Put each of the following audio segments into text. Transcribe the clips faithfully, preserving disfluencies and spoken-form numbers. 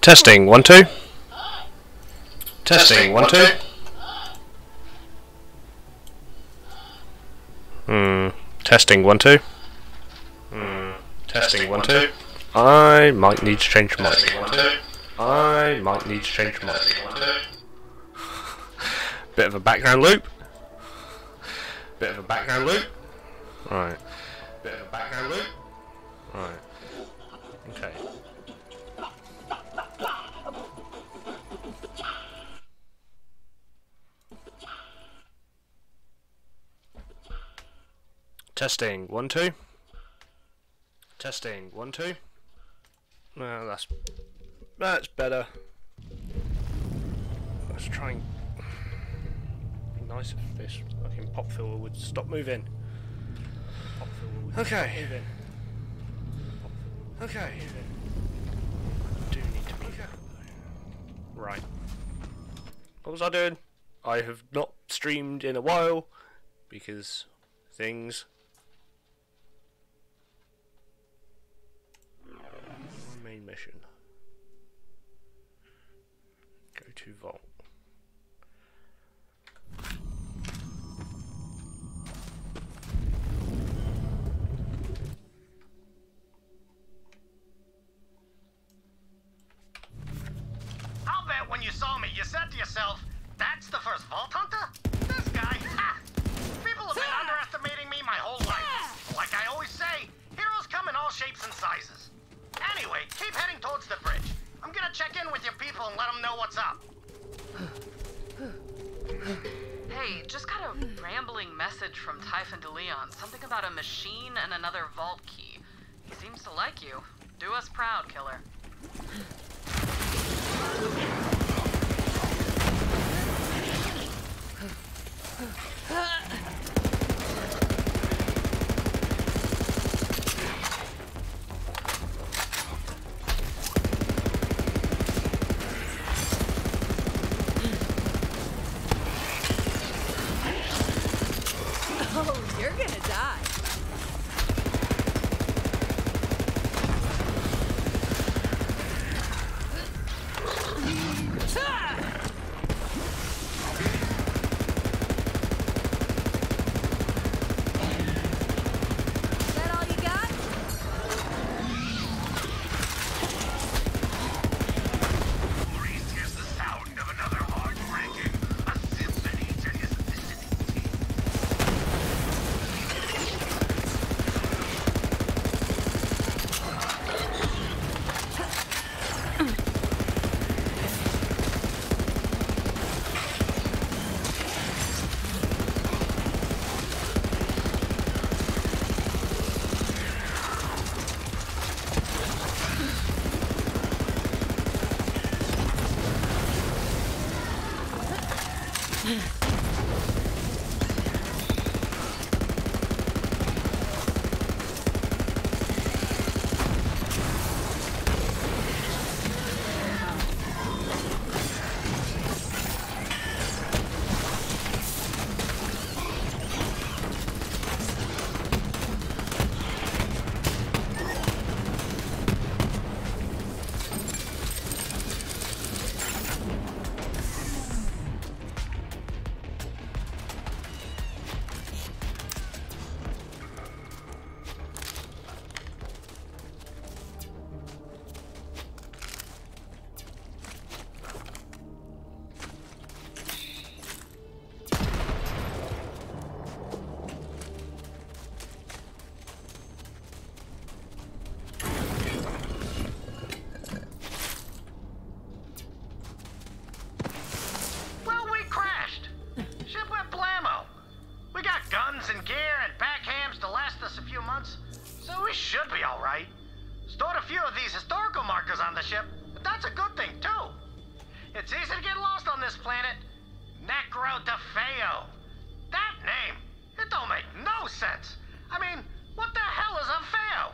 Testing, one, two. Testing, one, two. Hmm. Testing, one, two. Hmm. Testing, one, two. I might need to change my mic. I might need to change my mic. Bit of a background loop. Bit of a background loop. Right. Bit of a background loop. Right. Okay. Testing, one, two. Testing, one, two. Well, that's that's better. Let's try and be nice if this fucking pop filter would stop moving. Pop filter would okay. Stop moving. Pop filter okay. I do need to be careful though. Right. What was I doing? I have not streamed in a while because things. Main mission. Go to Vault. I'll bet when you saw me, you said to yourself, "That's the first Vault Hunter? This guy? Ha! People have been underestimating me my whole life. Like I always say, heroes come in all shapes and sizes. Anyway, keep heading towards the bridge. I'm gonna check in with your people and let them know what's up." Hey, just got a rambling message from Typhon DeLeon. Something about a machine and another vault key. He seems to like you. Do us proud, killer. Oh, you're gonna die. Is that all you got? Maurice hears the sound of another heart breaking. A symphony to his vicinity. Well, we crashed. Ship went blammo. We got guns and gear and backhams to last us a few months, so we should be all right. Stored a few of these historical markers on the ship, but that's a good thing too. It's easy to get lost on this planet. Necro DeFeo. That name, it don't make no sense. I mean, what the hell is a Feo?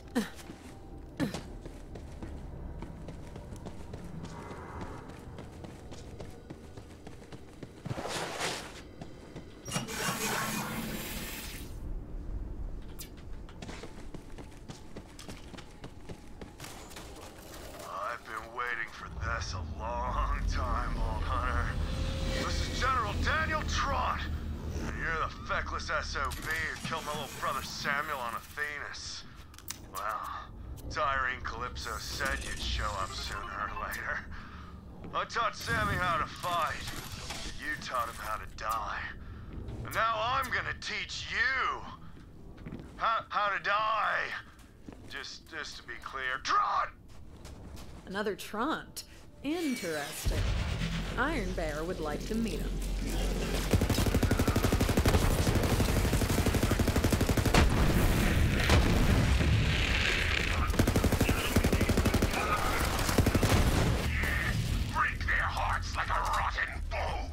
That's a long time, old hunter. This is General Daniel Trott, and you're the feckless S O B who killed my little brother Samuel on Athenas. Well, Tyrene Calypso said you'd show up sooner or later. I taught Sammy how to fight. You taught him how to die. And now I'm gonna teach you how, how to die. Just, just to be clear, Trott! Another Trant. Interesting. Iron Bear would like to meet him. Break their hearts like a rotten bone!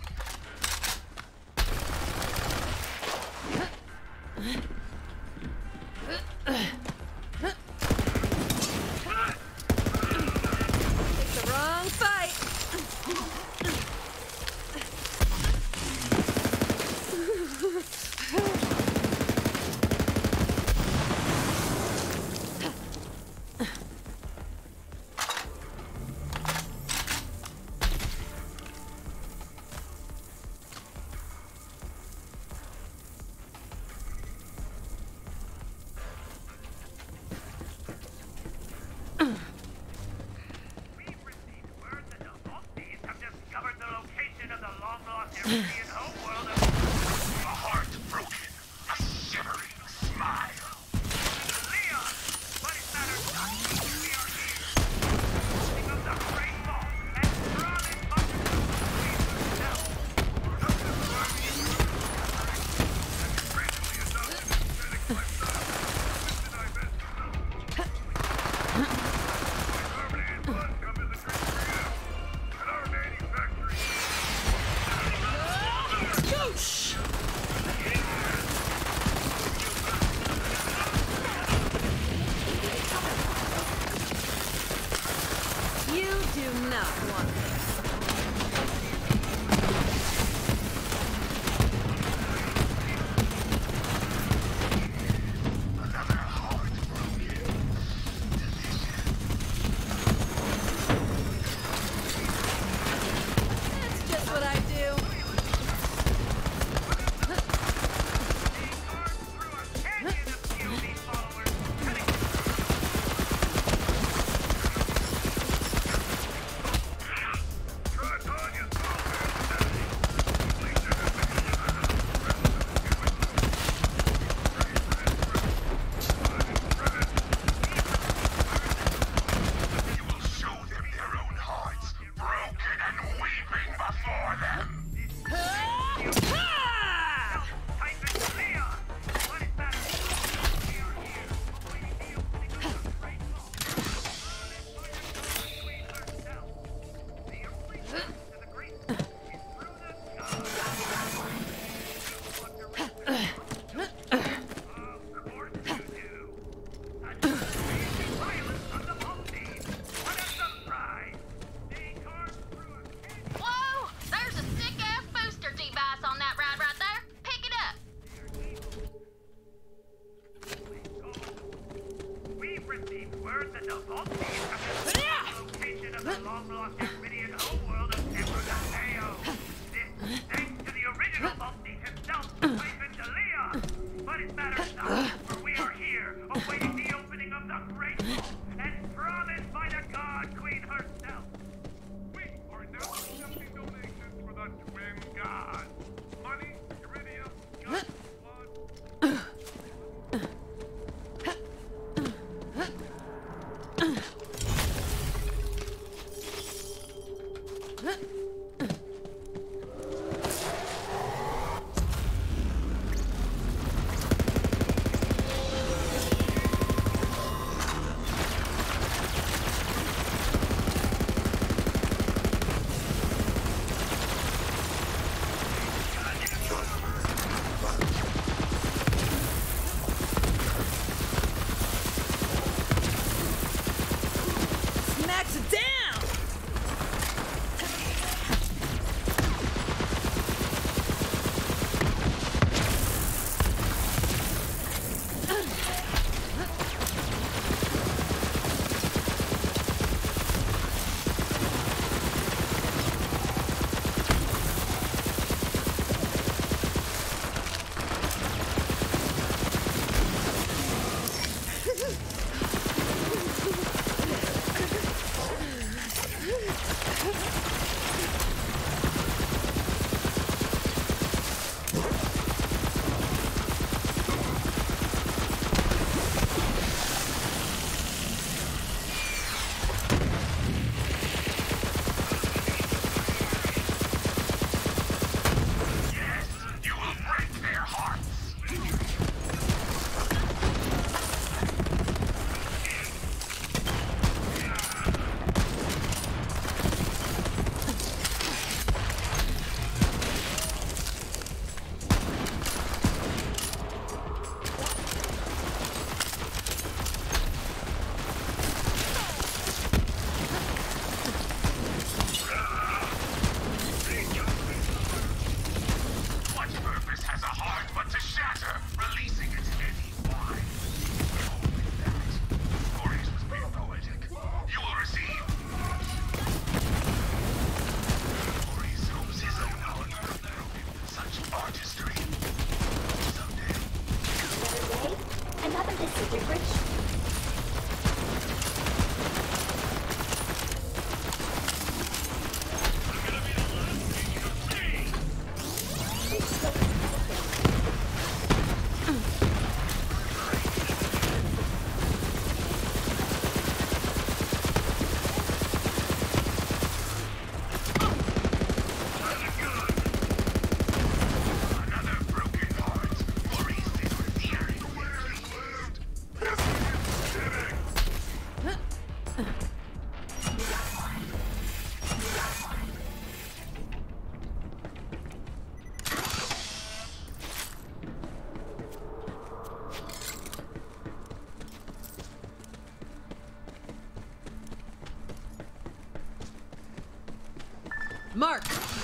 Mark!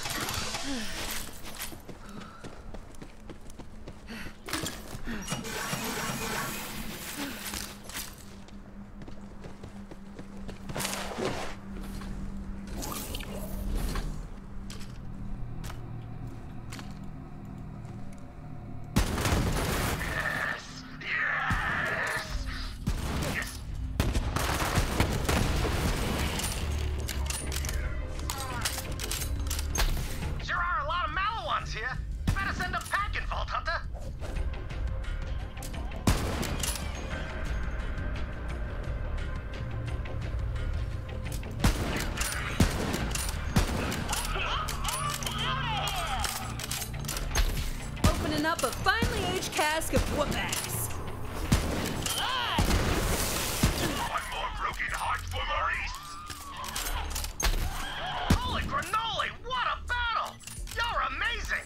Up a finely aged cask of whoop-ass. One more broken heart for Maurice! Holy granola, what a battle! You're amazing!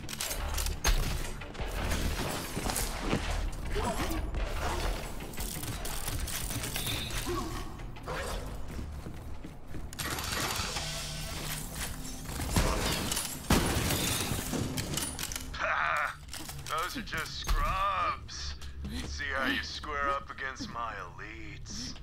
Those are just scrubs. See how you square up against my elites.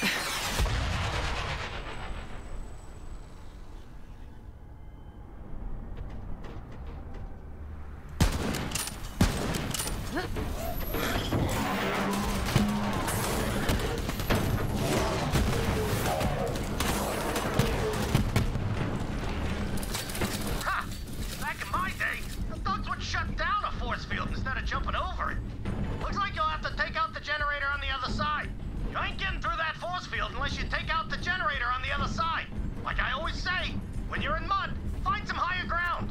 Ha! Back in my day, the thugs would shut down a force field instead of jumping over it. Looks like you'll have to take out the generator on the other side. You ain't getting through that force field unless you take out the generator on the other side. Like I always say, when you're in mud, find some higher ground.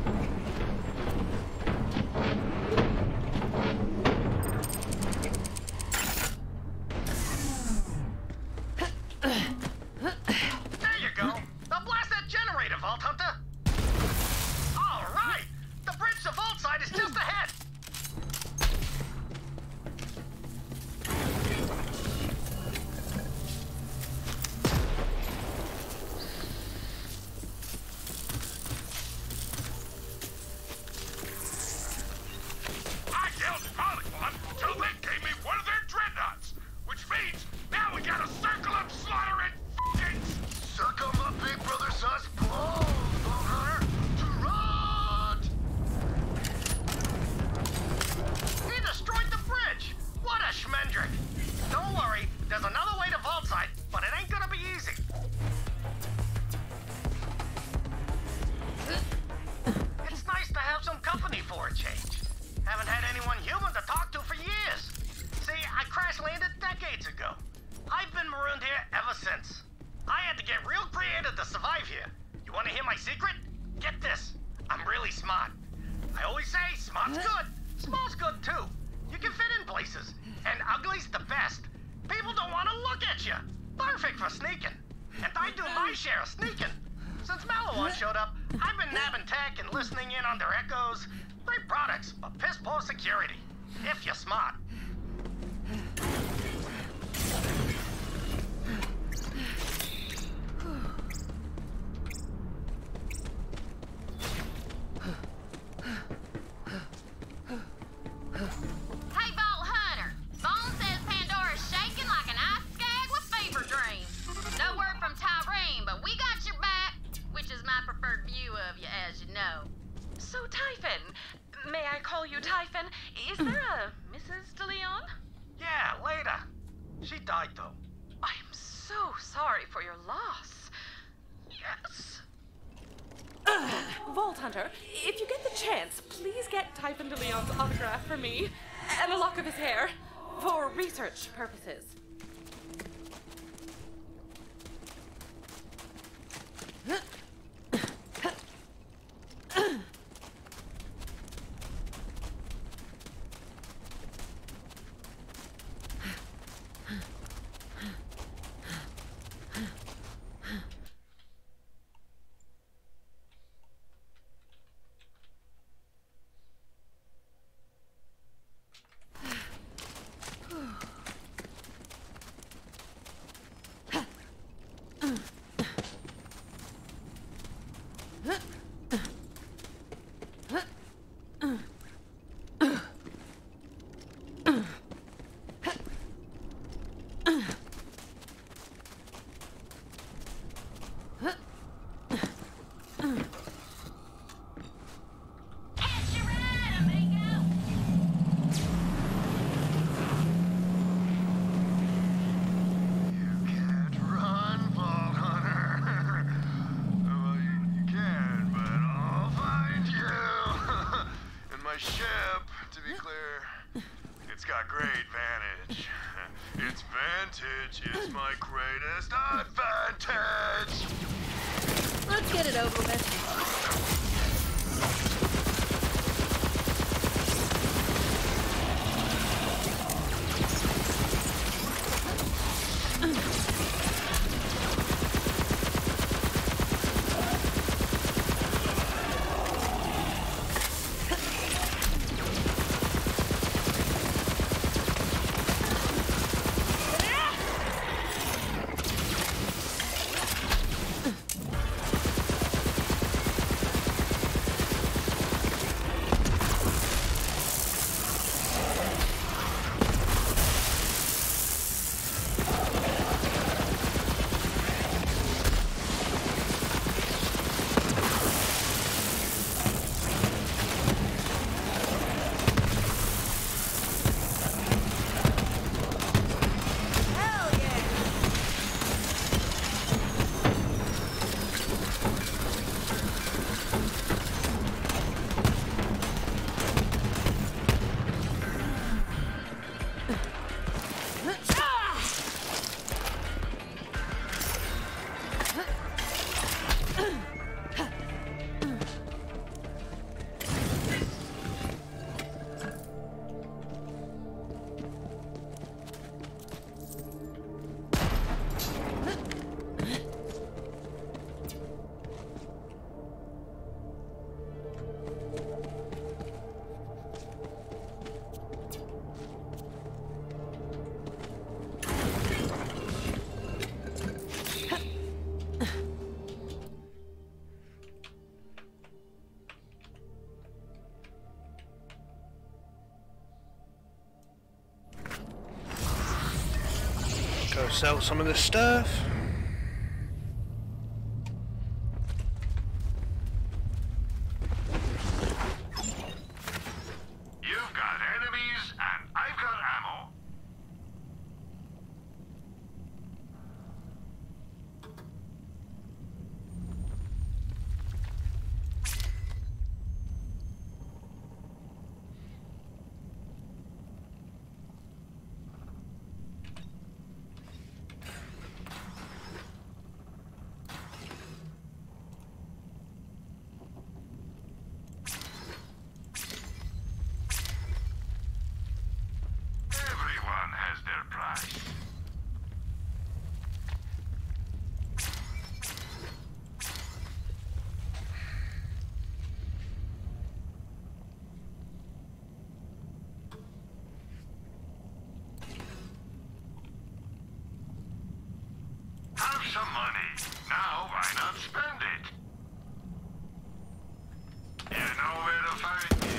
There you go. Now blast that generator, Vault Hunter. All right. The bridge to Vault side is just ahead. I killed Polygon until they gave me one of their dreadnoughts, which means now we gotta circle up Slaughter and f***ing circle up Big Brother Sus blow, Vault Hunter, to run! He destroyed the bridge. What a schmendrick. Don't worry, there's another way to Vault side, but it ain't gonna be easy. It's nice to have some company for a change. Haven't had anyone human to talk to for years. See, I crash landed decades ago. I've been marooned here ever since. I had to get real creative to survive here. You want to hear my secret? Get this. I'm really smart. I always say smart's good. Small's good too. You can fit in places. And ugly's the best. People don't want to look at you. Perfect for sneaking. And I do my share of sneaking. Since Malawan showed up, I've been nabbing tech and listening in on their echoes. Great products, but piss poor security. If you're smart. Hey, Vault Hunter. Bone says Pandora's shaking like an ice skag with fever dreams. No word from Tyrene, but we got your back, which is my preferred view of you, as you know. So, Typhon, may I call you Typhon? Is there a Missus DeLeon? Yeah, later. She died though. I'm so sorry for your loss. Yes. Vault Hunter, if you get the chance, please get Typhon DeLeon's autograph for me and a lock of his hair for research purposes. my greatest advantage! Let's get it over with. Go sell some of this stuff. You've got enemies, and I've got ammo. Everyone has their price. Have some money. Now why not spend it? You know where to find me.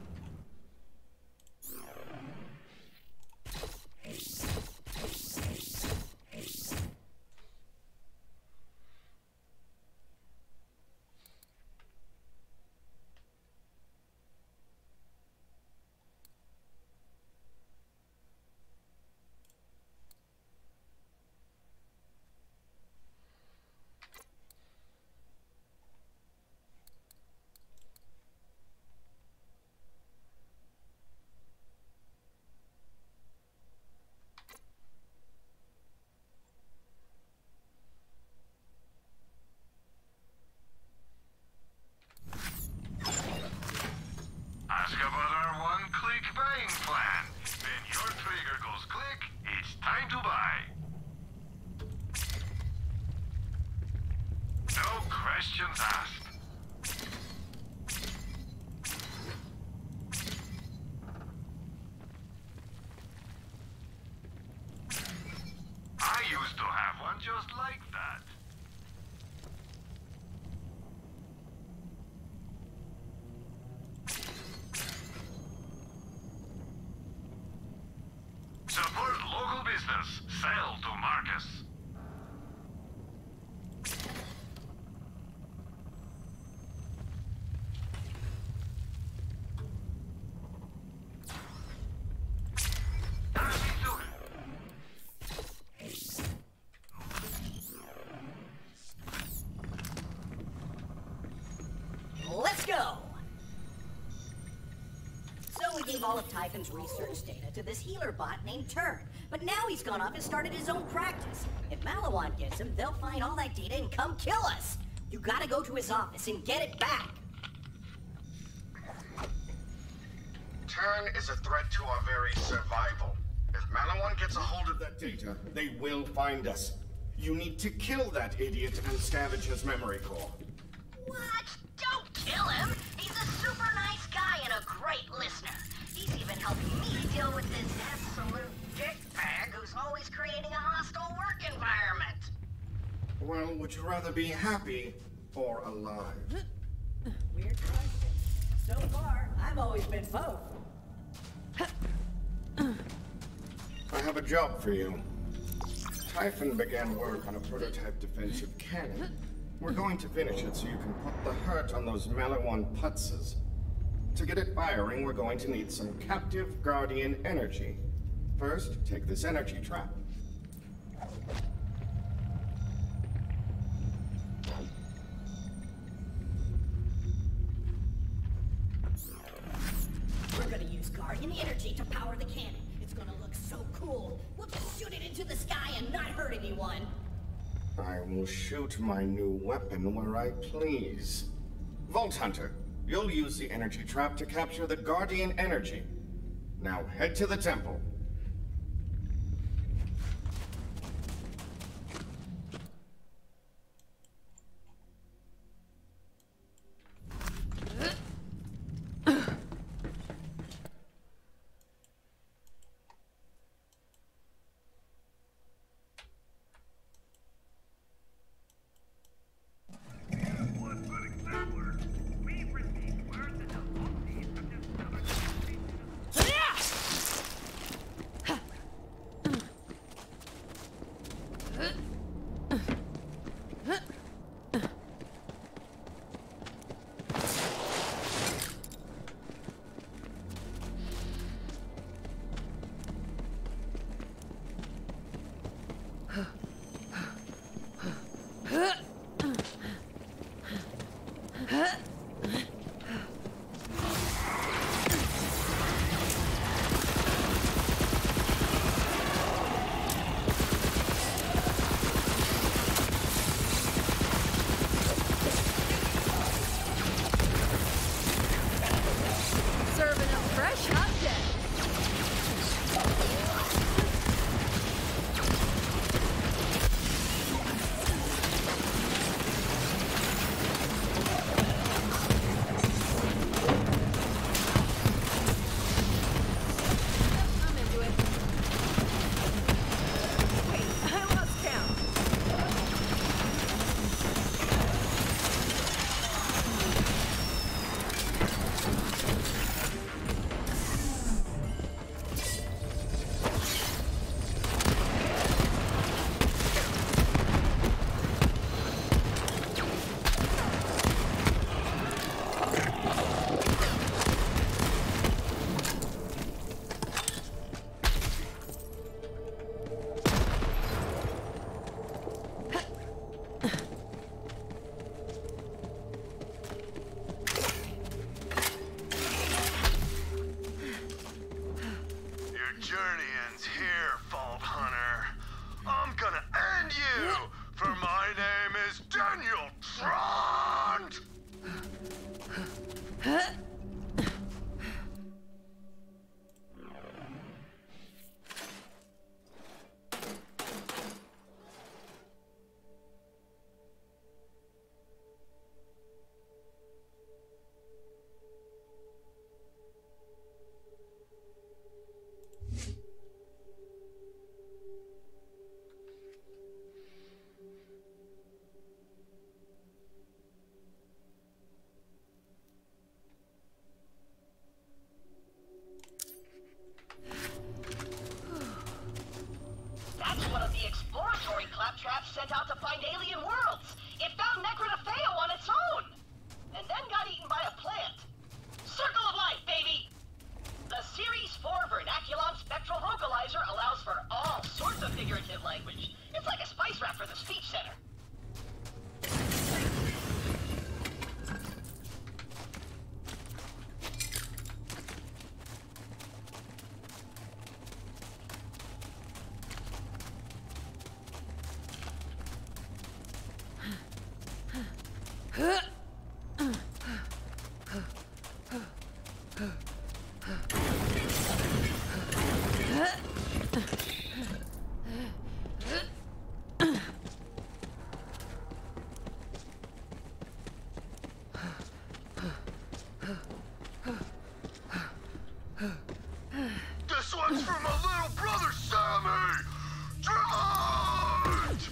Ask about our one-click buying plan. When your trigger goes click, it's time to buy. No questions asked. I used to have one just like that. Support local business. Sell to Marcus. How's he doing? all of Typhon's research data to this healer bot named Turn, but now he's gone off and started his own practice. If Maliwan gets him, they'll find all that data and come kill us. You gotta go to his office and get it back. Turn is a threat to our very survival. If Maliwan gets a hold of that data, they will find us. You need to kill that idiot and scavenge his memory core. What? Don't kill him! He's a super nice guy and a great listener. He's even helping me deal with this absolute dickbag who's always creating a hostile work environment. Well, would you rather be happy or alive? Weird question. So far, I've always been both. I have a job for you. Typhon began work on a prototype defensive cannon. We're going to finish it so you can put the hurt on those Maliwan putzes. To get it firing, we're going to need some captive Guardian energy. First, take this energy trap. We're gonna use Guardian energy to power the cannon. It's gonna look so cool. We'll just shoot it into the sky and not hurt anyone. I will shoot my new weapon where I please. Vault Hunter, you'll use the energy trap to capture the Guardian energy. Now head to the temple. This one's for my little brother, Sammy! Drive!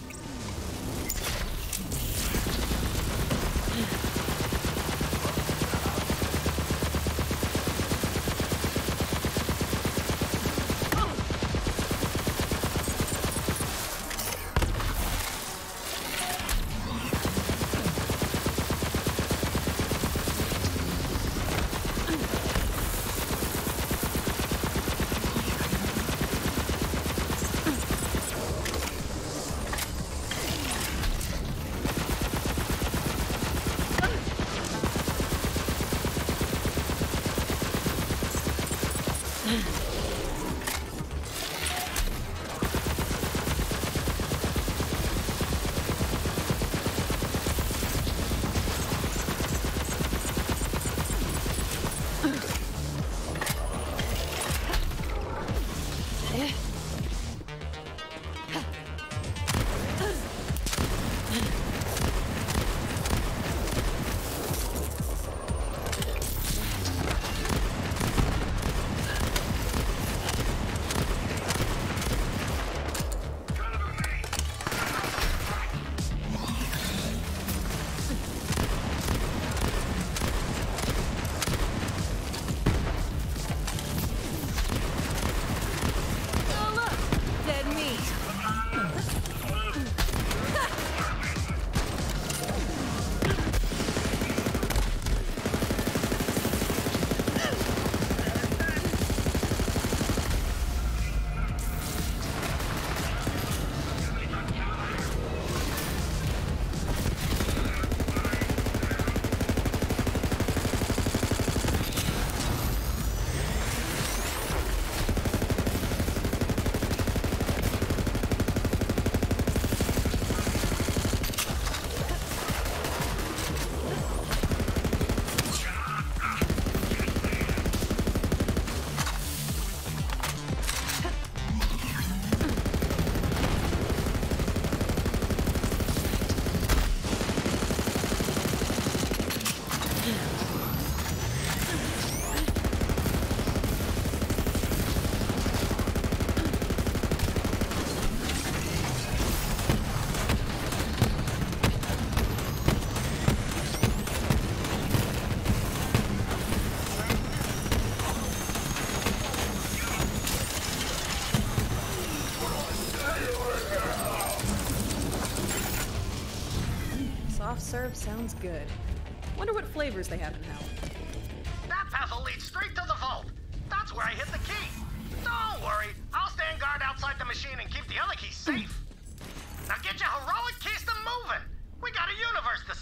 Soft serve sounds good. Wonder what flavors they have in hell. That path will lead straight to the vault. That's where I hit the key. Don't worry, I'll stand guard outside the machine and keep the other keys safe. Now get your heroic keys to moving. We got a universe to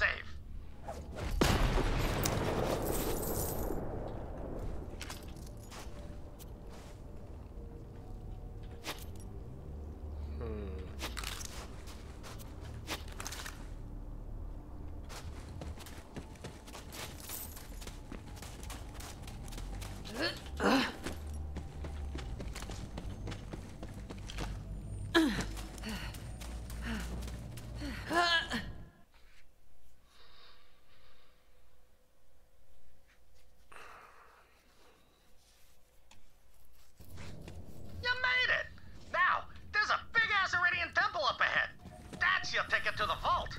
save. Ticket to the vault.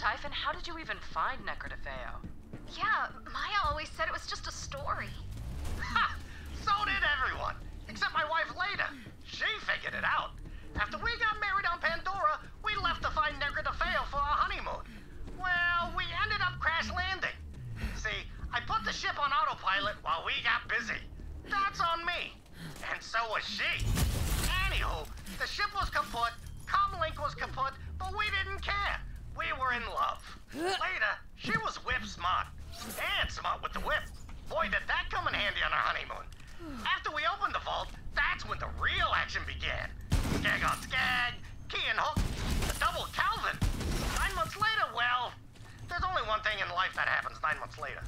Typhon, how did you even find Necrodefeo? Yeah, Maya always said it was just a story. Ha! So did everyone, except my wife Leda. She figured it out. After we got married on Pandora, we left to find Necrodefeo for our honeymoon. Well, we ended up crash landing. See, I put the ship on autopilot while we got busy. That's on me. And so was she. Anywho, the ship was kaput, comlink was kaput, but we didn't care. We were in love. Later, she was whip smart. And smart with the whip. Boy, did that come in handy on our honeymoon. After we opened the vault, that's when the real action began. Skag on skag, key and hook, the double Calvin. Nine months later, well, there's only one thing in life that happens nine months later.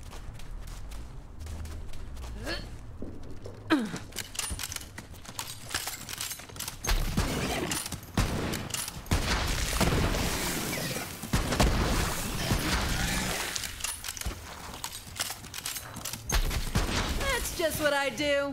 That's just what I do.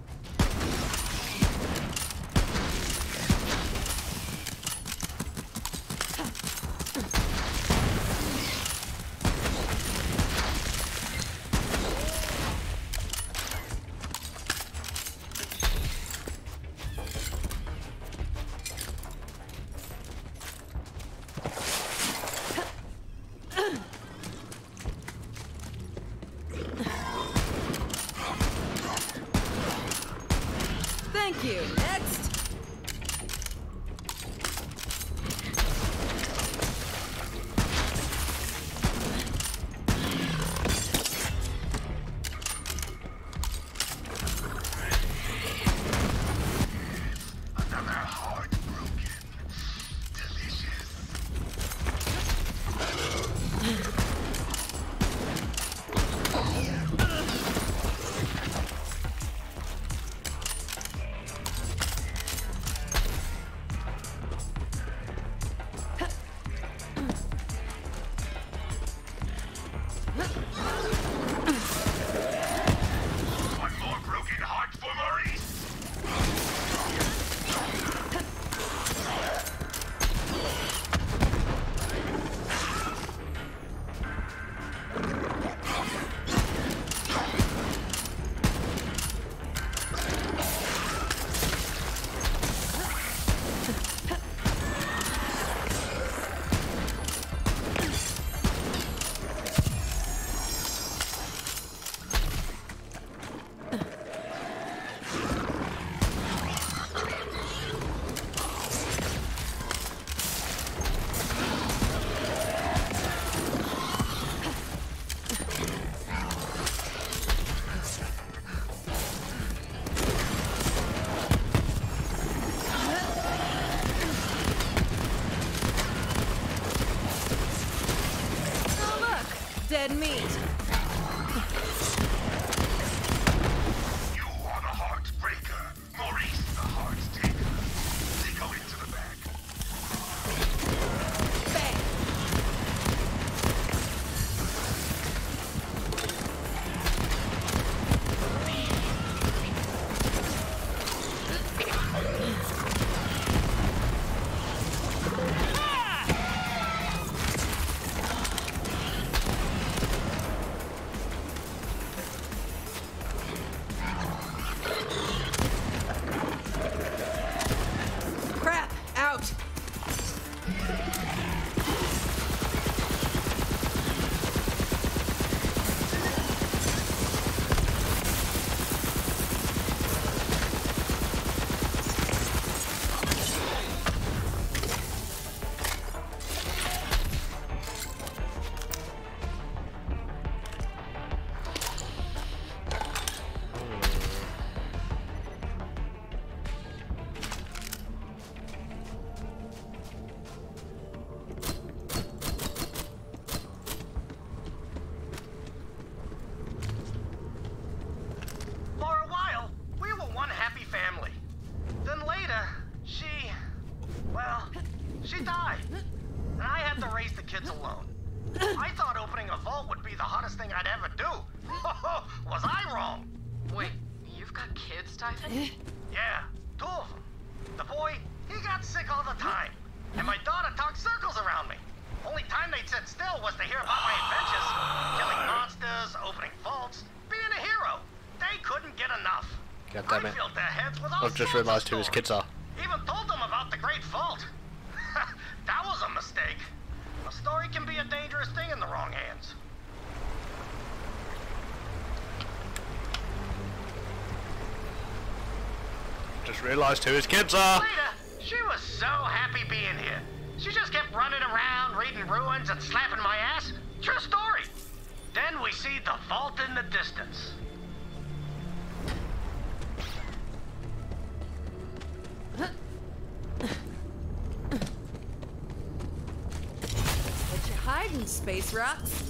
Thank you. Next. Another heartbroken. Delicious. One more broken heart for Maurice. Oh, look. Dead meat. You are the heartbreaker. Maurice the heart taker. They go into the bag. Bang. Crap. Out. For a while, we were one happy family. Then later, she, well, she died. And I had to raise the kids alone. I thought opening a vault would be the hottest thing I'd ever do. Was I wrong? Wait, you've got kids, Typhon? Yeah, two of them. The boy, he got sick all the time. And my daughter talked circles around me. Only time damn it. I filled their heads with all I've just sorts of realised who his stories. kids are. Even told them about the Great Vault. That was a mistake. A story can be a dangerous thing in the wrong hands. Just realised who his kids are. Later, she was so happy being here. She just kept running around, reading ruins and slapping my ass. True story. Then we see the vault in the distance. What you hiding, Space Rocks?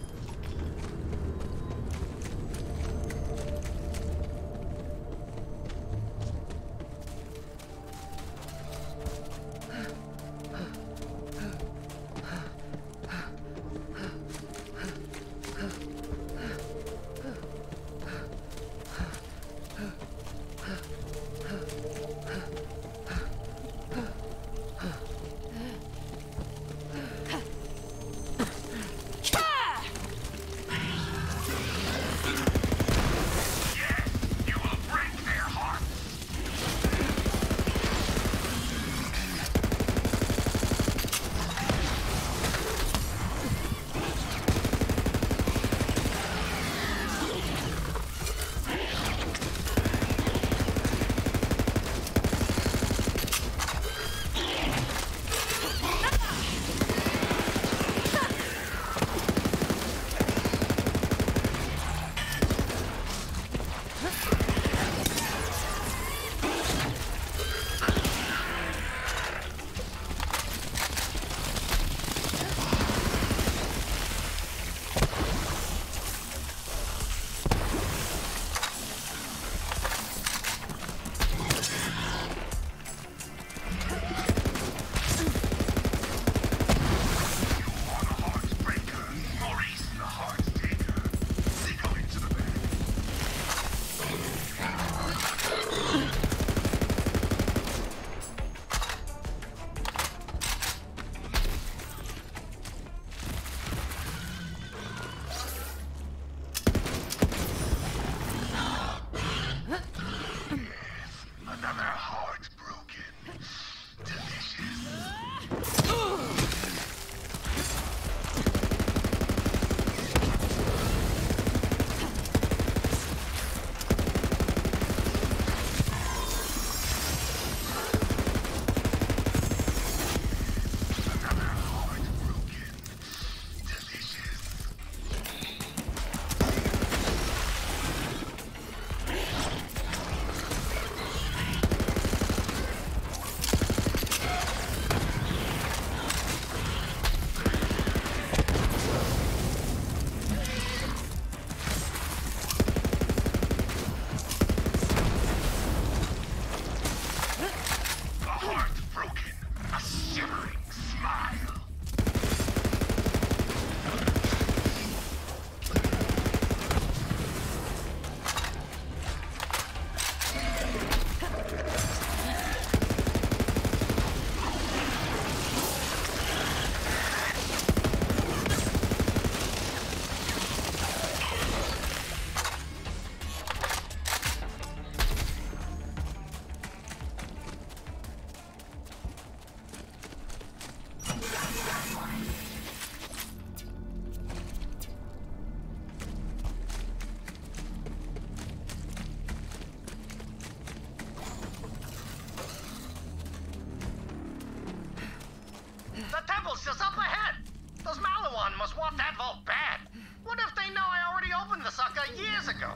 Temple's just up ahead. Those Malawan must want that vault bad. What if they know I already opened the sucker years ago?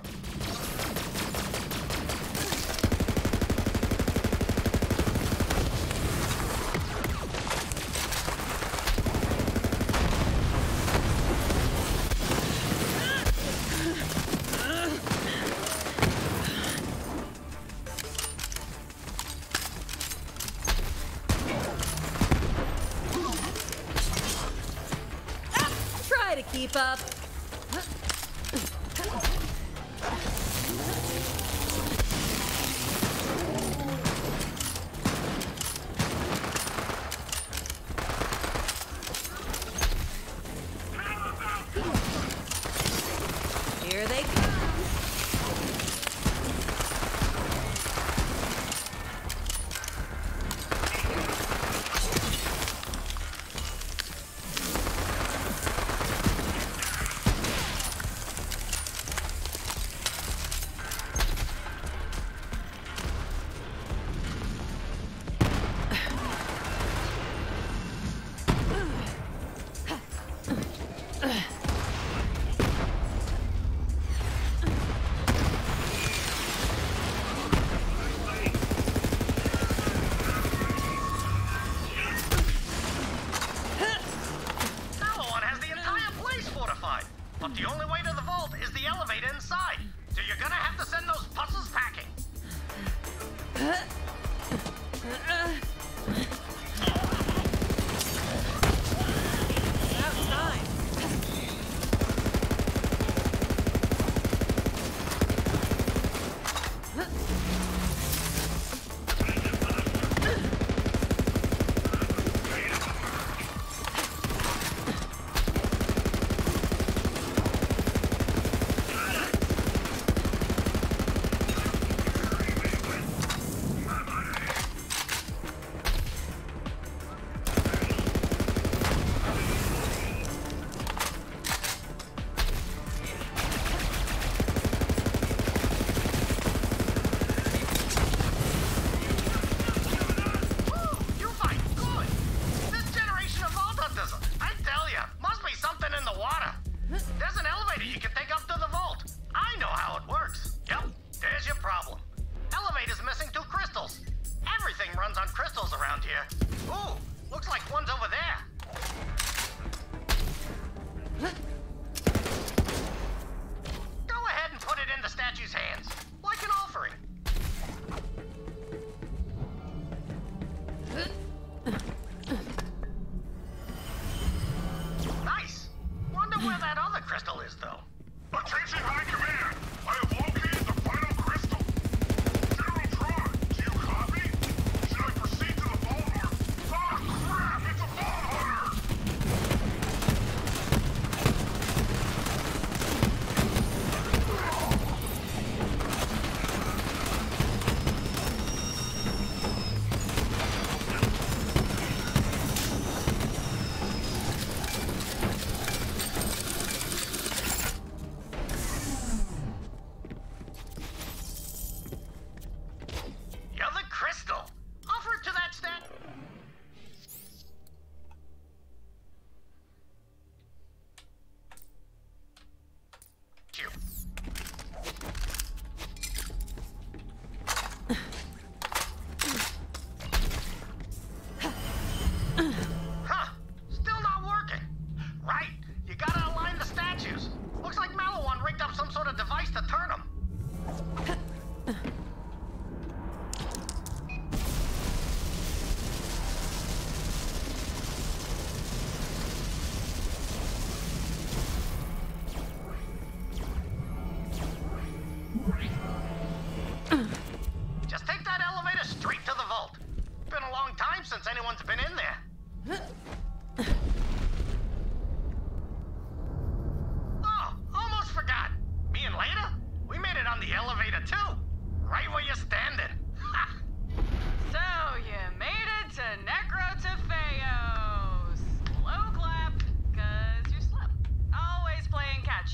Keep up. Here they come.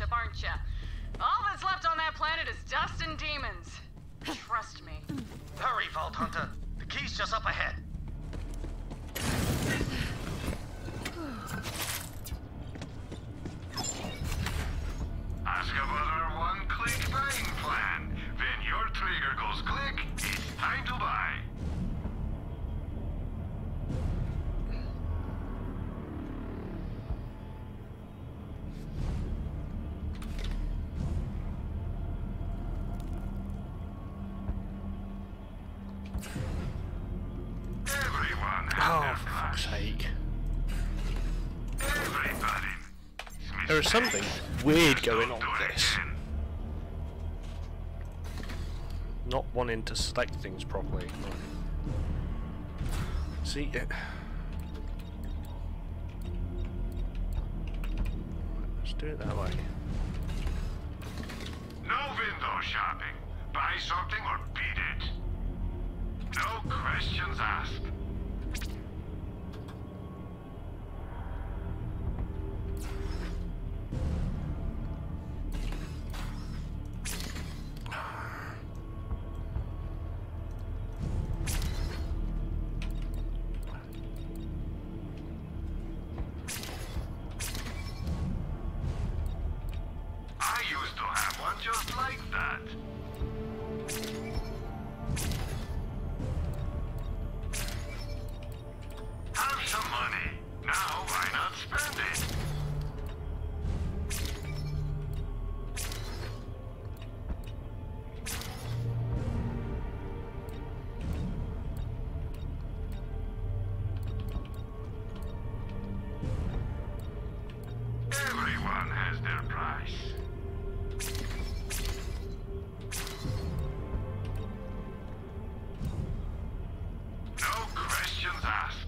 spaceship, aren't ya? All that's left on that planet is dust and demons. Trust me. Hurry, Vault Hunter. The key's just up ahead. Ask about our one-click buying plan. When your trigger goes click, it's time to buy. Everyone has Oh, their for fuck's price. sake. Everybody. There is something weird going on with this. Not wanting to select things properly. See, it... let's do it that way. No window shopping. Buy something or beat it. No questions asked. I used to have one just like that. Have some money. Now why not spend it? Everyone has their price. No questions asked.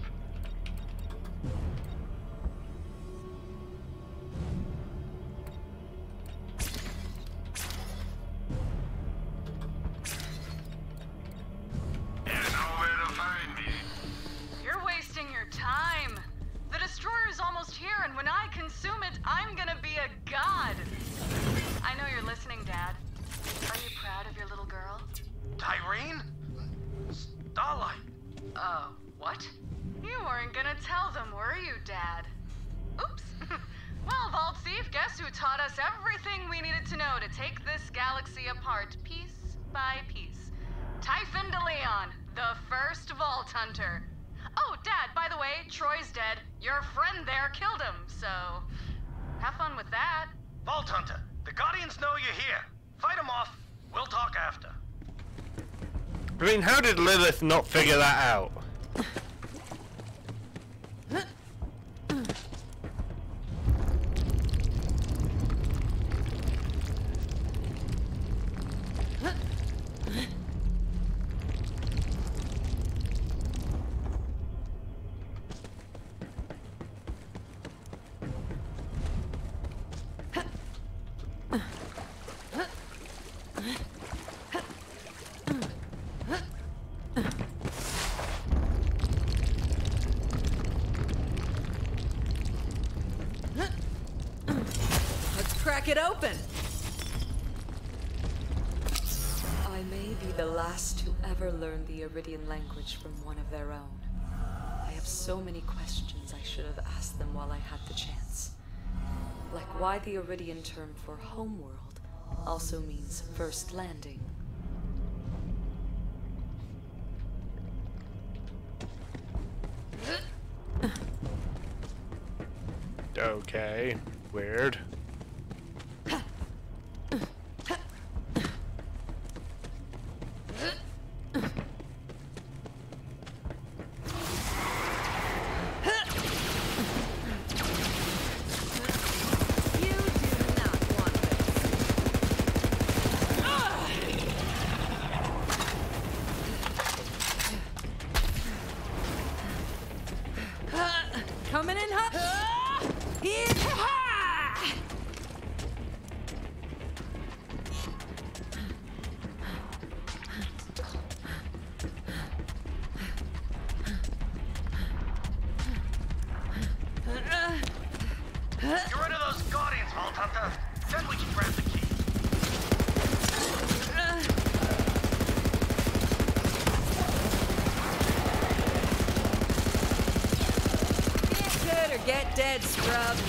You know where to find me. You're wasting your time. The destroyer's almost here, and when I consume it, I'm gonna be a god. I know you're listening, Dad. Are you proud of your little girl? Tyreen? Starlight. Oh, what? You weren't gonna tell them, were you, Dad? Oops. Well, Vault Thief, guess who taught us everything we needed to know to take this galaxy apart piece by piece? Typhon DeLeon, the first Vault Hunter. Oh, Dad, by the way, Troy's dead. Your friend there killed him, so have fun with that. Vault Hunter, the Guardians know you're here. Fight them off. We'll talk after. I mean, how did Lilith not figure that out? Crack it open! I may be the last to ever learn the Iridian language from one of their own. I have so many questions I should have asked them while I had the chance. Like why the Iridian term for homeworld also means first landing. Okay, weird. Coming in hot. Here. Get rid of those Guardians, Vault Hunter. Then we can grab the key. Get good or get dead, scrub.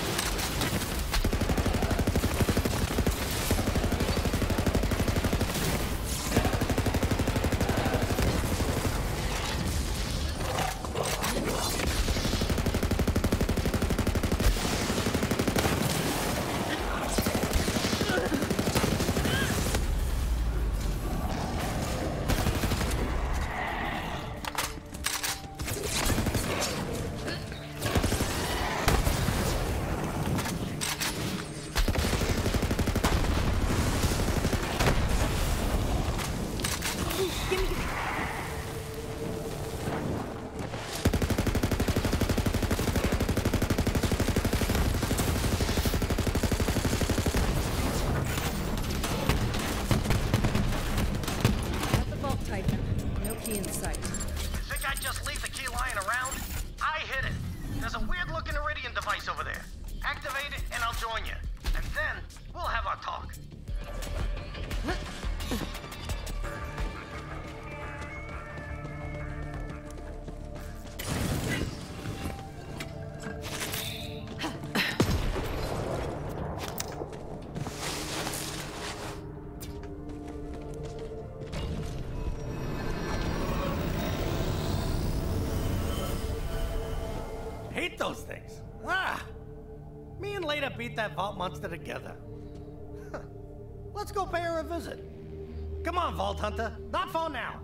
Hate those things. Ah! Me and Leda beat that vault monster together. Huh. Let's go pay her a visit. Come on, Vault Hunter. Not for now.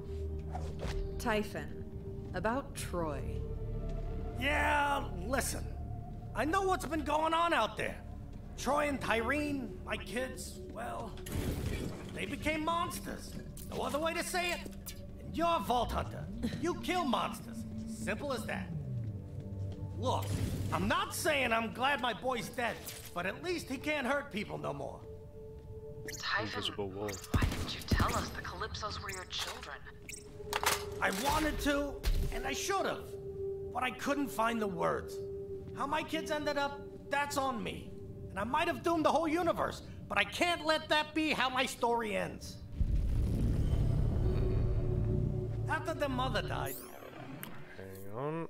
Typhon, about Troy. Yeah, listen. I know what's been going on out there. Troy and Tyreen, my kids, well, they became monsters. No other way to say it. And you're a Vault Hunter. You kill monsters. Simple as that. Look, I'm not saying I'm glad my boy's dead, but at least he can't hurt people no more. Typhon, why didn't you tell us the Calypsos were your children? I wanted to, and I should have, but I couldn't find the words. How my kids ended up, that's on me. And I might have doomed the whole universe, but I can't let that be how my story ends. After their mother died... Hang on.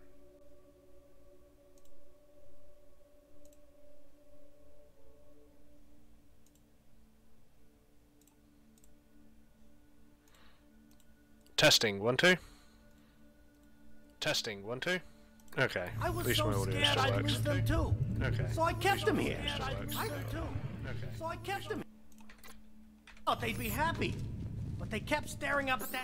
Testing, one, two. Testing, one, two. Okay. I was At least so my audio scared still I'd works. lose them too. Okay. So I kept them here. Still works. I did too. Okay. So I kept them. Thought they'd be happy, but they kept staring up at that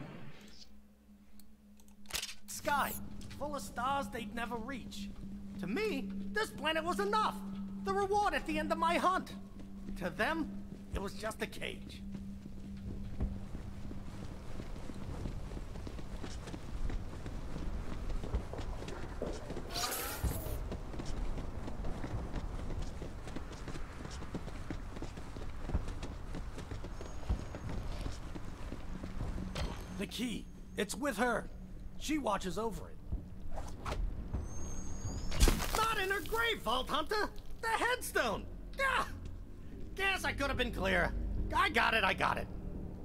sky, full of stars they'd never reach. To me, this planet was enough. The reward at the end of my hunt. To them, it was just a cage. The key. It's with her. She watches over it. Not in her grave, Vault Hunter! The headstone! Ah! Guess I could have been clearer. I got it, I got it.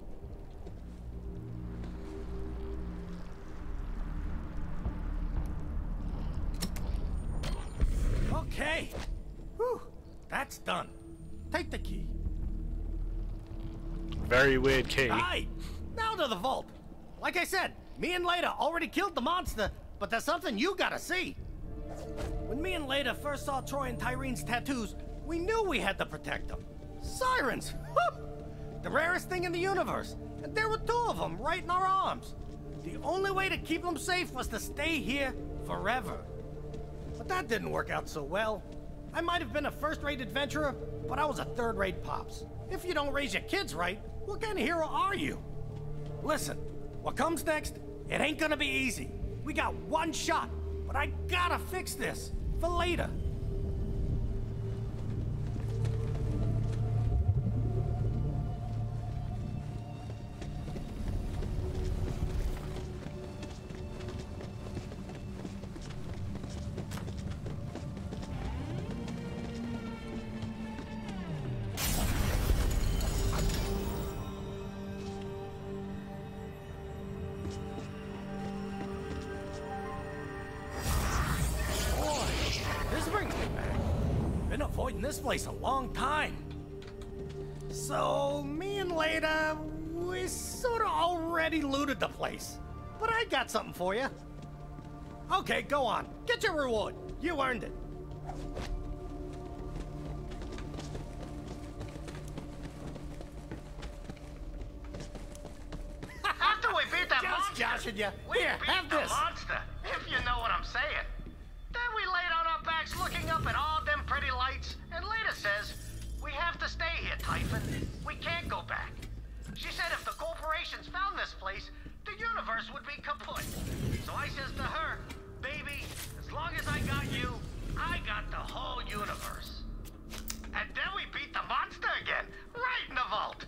Okay. Whew. That's done. Take the key. Very weird key. Right. Now to the vault. Like I said, me and Leda already killed the monster, but there's something you gotta see. When me and Leda first saw Troy and Tyreen's tattoos, we knew we had to protect them. Sirens! Whew. The rarest thing in the universe. And there were two of them right in our arms. The only way to keep them safe was to stay here forever. But that didn't work out so well. I might have been a first-rate adventurer, but I was a third-rate pops. If you don't raise your kids right, what kind of hero are you? Listen, what comes next, it ain't gonna be easy. We got one shot, but I gotta fix this for later. avoiding this place a long time. So, me and Leda, we sort of already looted the place. But I got something for you. Okay, go on. Get your reward. You earned it. After we beat that Just monster, joshing ya. we Here, beat have the this. monster, if you know what I'm saying. Then we laid on our backs looking up at all them pretty lights, and Leda says, we have to stay here, Typhon. We can't go back. She said if the corporations found this place, the universe would be kaput. So I says to her, baby, as long as I got you, I got the whole universe. And then we beat the monster again, right in the vault.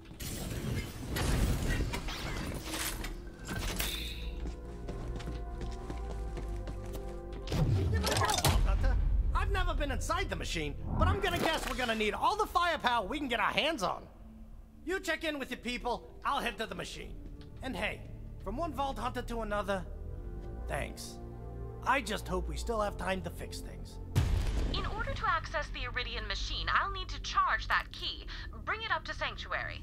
I've never been inside the machine, but I'm gonna guess we're gonna need all the firepower we can get our hands on. You check in with your people, I'll head to the machine. And hey, from one Vault Hunter to another, thanks. I just hope we still have time to fix things. In order to access the Iridian machine, I'll need to charge that key. Bring it up to Sanctuary.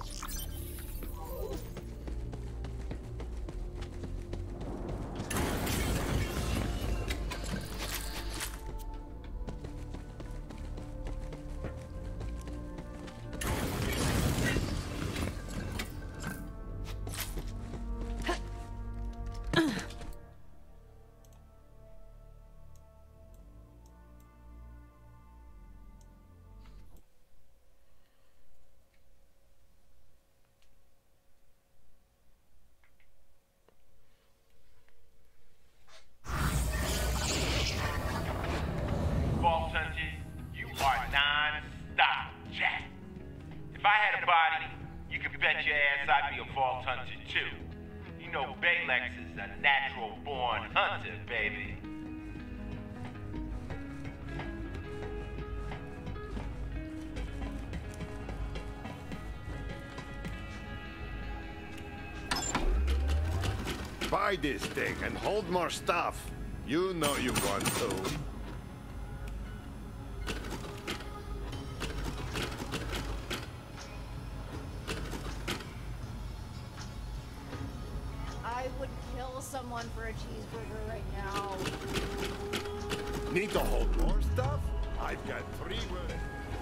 Vault Hunter, you are non-stop, Jack. If I had a body, you can bet your ass I'd be a Vault Hunter too. You know Baylex is a natural-born hunter, baby. Buy this thing and hold more stuff. You know you want to. I would kill someone for a cheeseburger right now. Need to hold more stuff? I've got three words.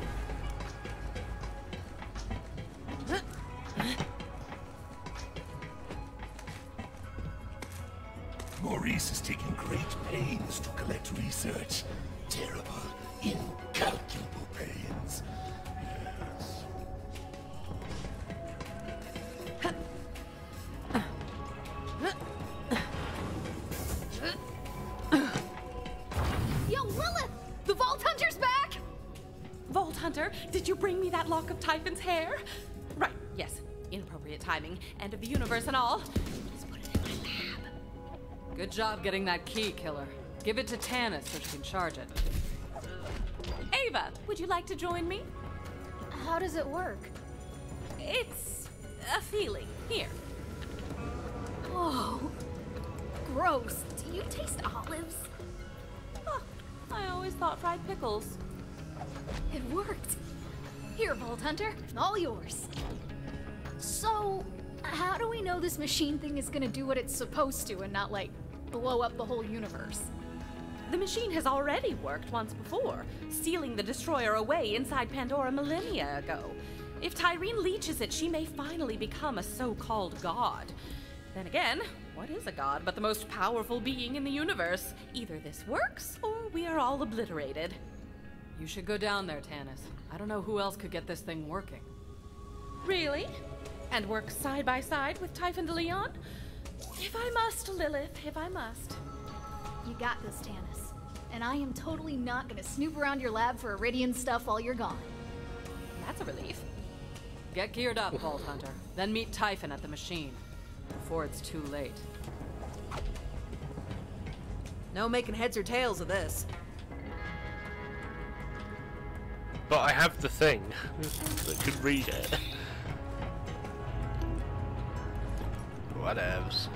Maurice is taking great pains to collect research. Terrible, incalculable pains. Yes. Yo, Lilith! The Vault Hunter's back! Vault Hunter, did you bring me that lock of Typhon's hair? Right, yes. Inappropriate timing. End of the universe and all. Just put it in my lab. Good job getting that key, Killer. Give it to Tannis so she can charge it. Ava, would you like to join me? How does it work? It's a feeling. Here. Oh, gross. Do you taste olives? Huh. I always thought fried pickles. It worked. Here, Vault Hunter, all yours. So, how do we know this machine thing is gonna do what it's supposed to and not, like, blow up the whole universe? The machine has already worked once before, sealing the destroyer away inside Pandora millennia ago. If Tyreen leeches it, she may finally become a so-called god. Then again, what is a god but the most powerful being in the universe? Either this works, or we are all obliterated. You should go down there, Tannis. I don't know who else could get this thing working. Really? And work side by side with Typhon de Leon? If I must, Lilith, if I must. You got this, Tannis. And I am totally not gonna snoop around your lab for Iridian stuff while you're gone. That's a relief. Get geared up, Vault Hunter. Then meet Typhon at the machine. Before it's too late. No making heads or tails of this. But I have the thing that could read it. Whatevs.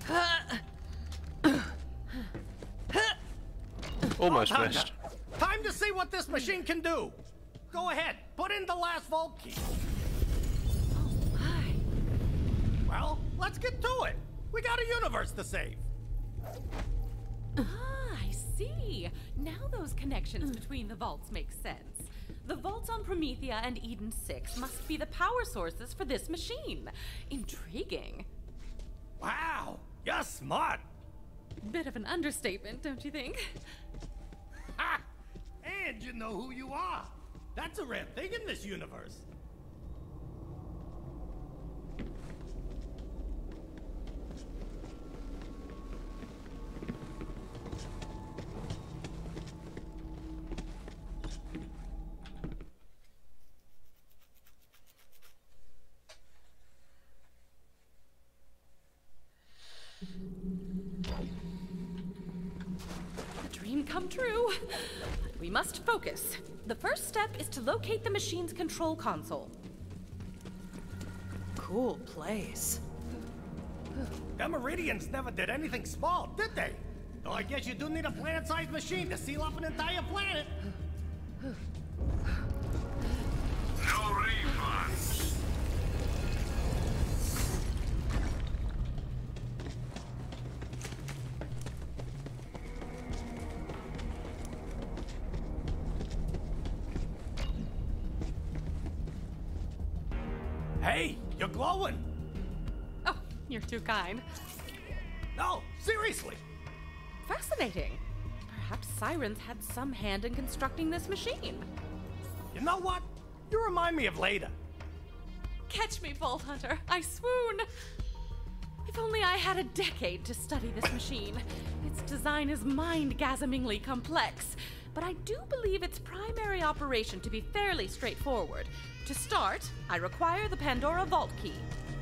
Almost Vault missed. Hunter, time to see what this machine can do. Go ahead, put in the last vault key. Oh my. Well, let's get to it. We got a universe to save. Ah, I see. Now those connections between the vaults make sense. The vaults on Promethea and Eden six must be the power sources for this machine. Intriguing. Wow, you're smart. Bit of an understatement, don't you think? Ha! And you know who you are. That's a rare thing in this universe. Dream come true. We must focus. The first step is to locate the machine's control console. Cool place. Them Iridians never did anything small, did they? Though I guess you do need a planet-sized machine to seal up an entire planet. No refunds. Hey, you're glowing. Oh, you're too kind. No, seriously. Fascinating. Perhaps Sirens had some hand in constructing this machine. You know what? You remind me of Leda. Catch me, Vault Hunter. I swoon. If only I had a decade to study this machine. Its design is mind-gasmingly complex, but I do believe its primary operation to be fairly straightforward. To start, I require the Pandora Vault Key.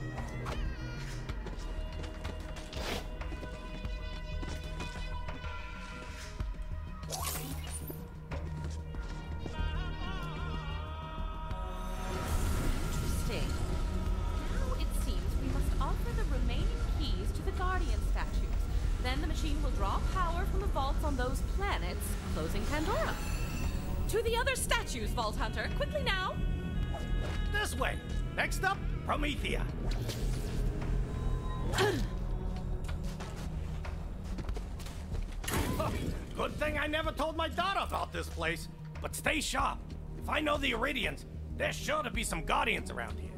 Interesting. Now it seems we must offer the remaining keys to the Guardian statues. Then the machine will draw power from the vaults on those planets, closing Pandora. To the other statues, Vault Hunter. Quickly now! This way. Next up, Promethea. Oh, good thing I never told my daughter about this place. But stay sharp. If I know the Iridians, there's sure to be some Guardians around here.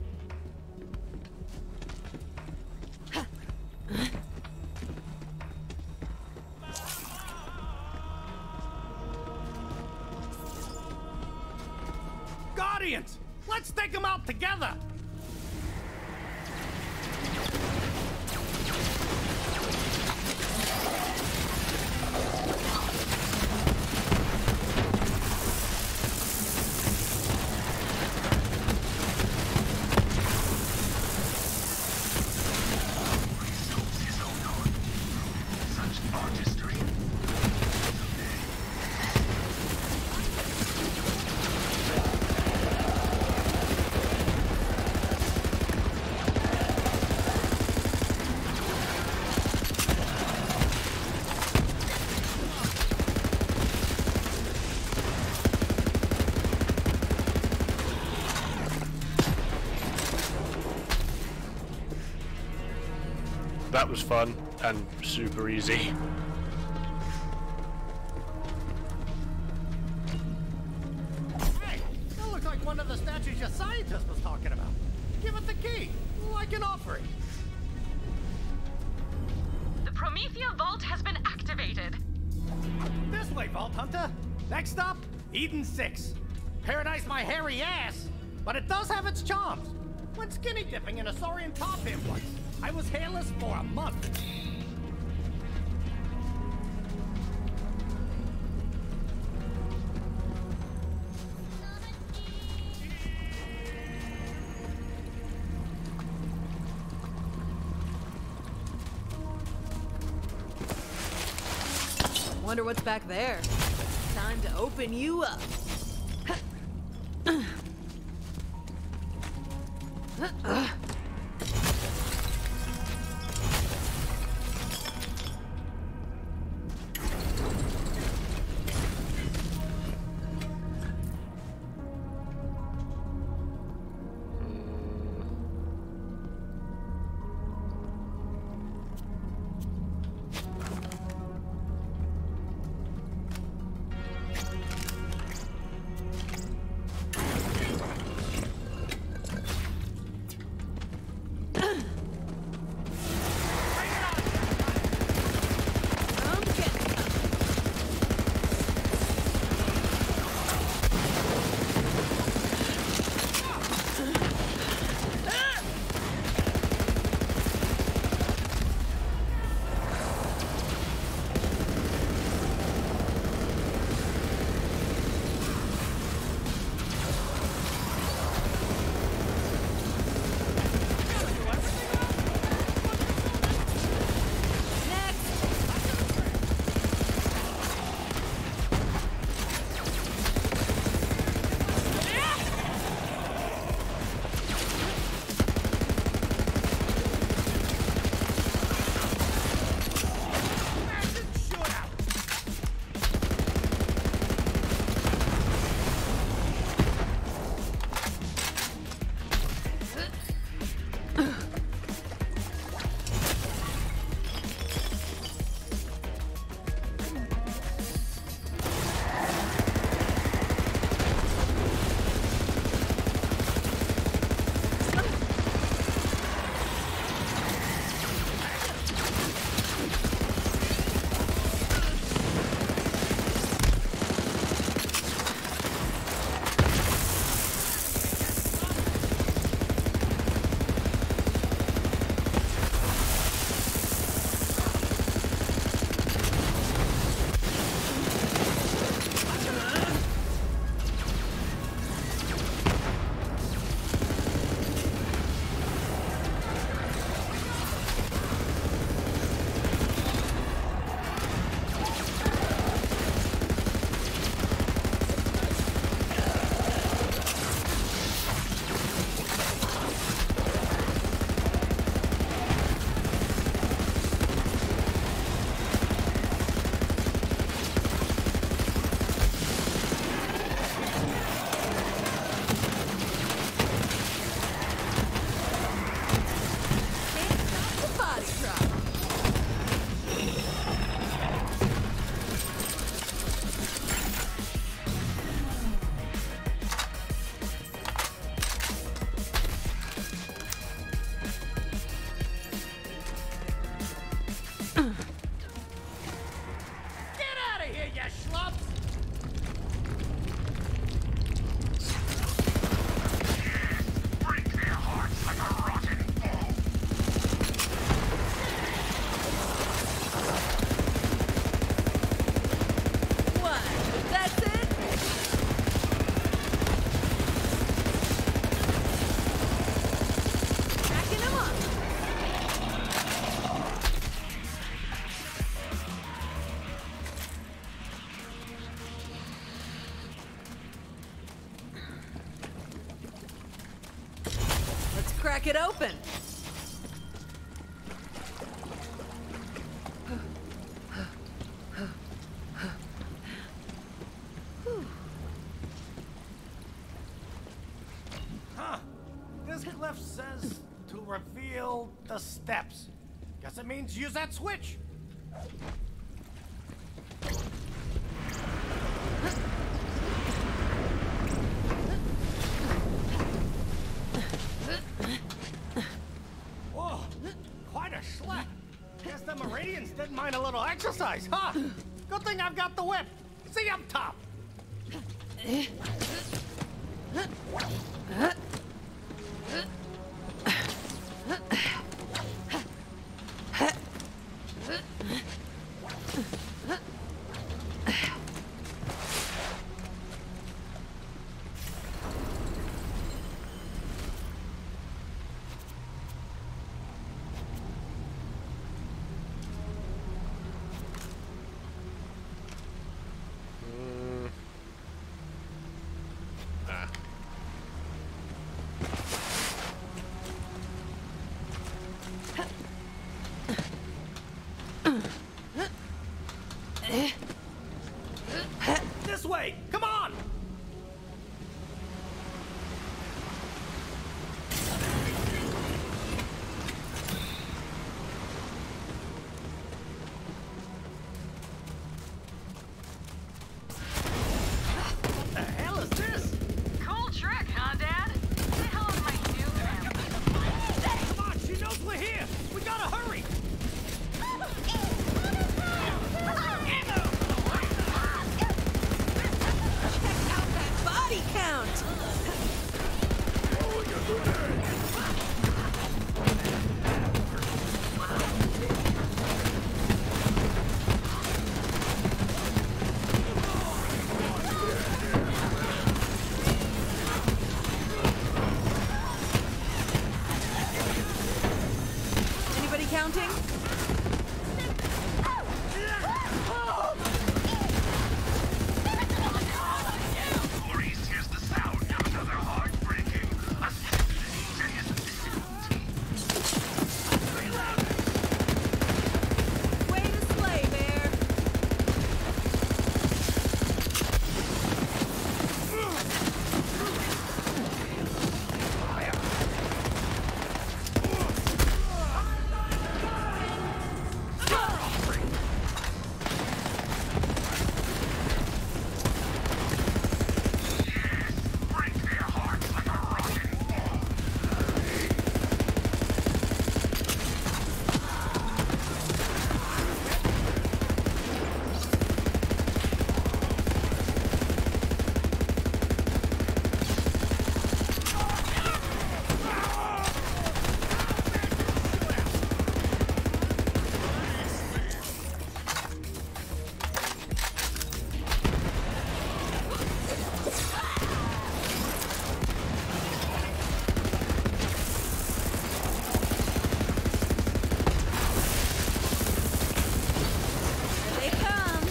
Guardians! Let's take them out together! That was fun and super easy. Hey, that looks like one of the statues your scientist was talking about. Give it the key, like an offering. The Promethea Vault has been activated. This way, Vault Hunter. Next up, Eden six. Paradise my hairy ass, but it does have its charms. Went skinny dipping in a Saurian tar pit once. I was hairless for a month. Wonder what's back there. Time to open you up. crack it open. Huh. This glyph says to reveal the steps. Guess it means use that switch. Whoa, quite a schlep. Guess the Meridians didn't mind a little exercise, huh? Good thing I've got the whip. See up top. This way! Come on! What the hell is this? Cool trick, huh, Dad? Who the hell is my new family? Come on, she knows we're here! We gotta hurry! Body count! Anybody counting? Maurice hears the sound of another heartbreaking, Way to slay, Bear! They come!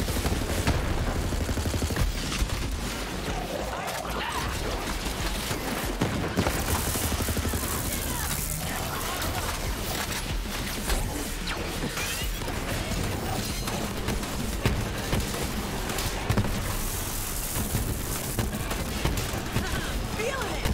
Feeling it!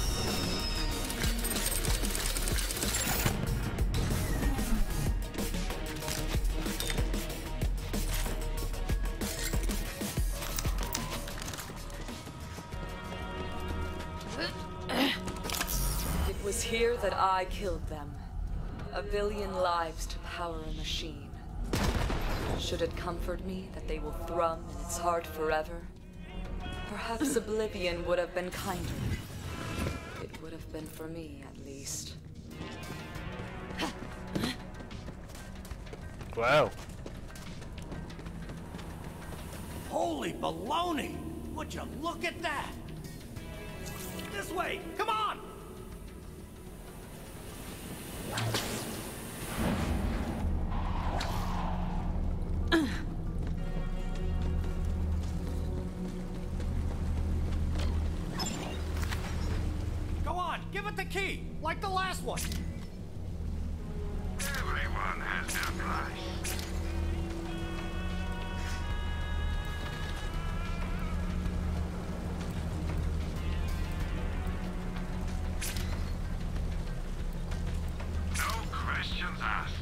It was here that I killed them. A billion lives to power a machine. Should it comfort me that they will thrum in its heart forever? Perhaps oblivion would have been kinder. It would have been for me, at least. Wow. Holy baloney! Would you look at that? This way! Come on! Go on, give it the key! Like the last one. Everyone has their price. No questions asked.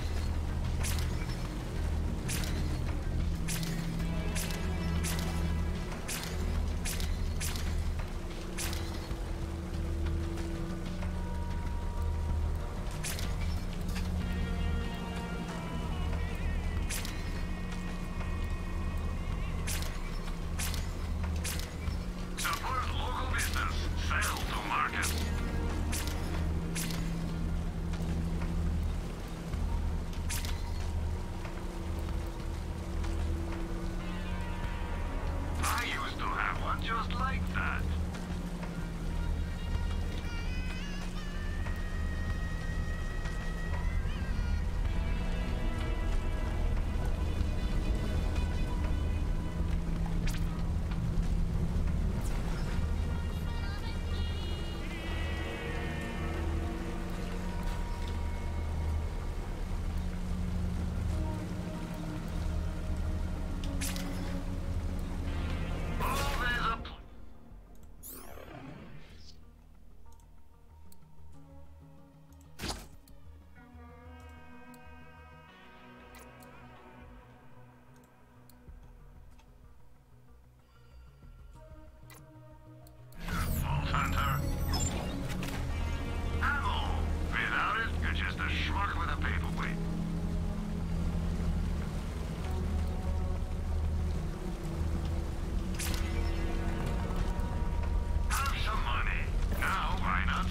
Just like that. Hunter. Ammo! Without it, you're just a schmuck with a paperweight. Have some money. Now, why not?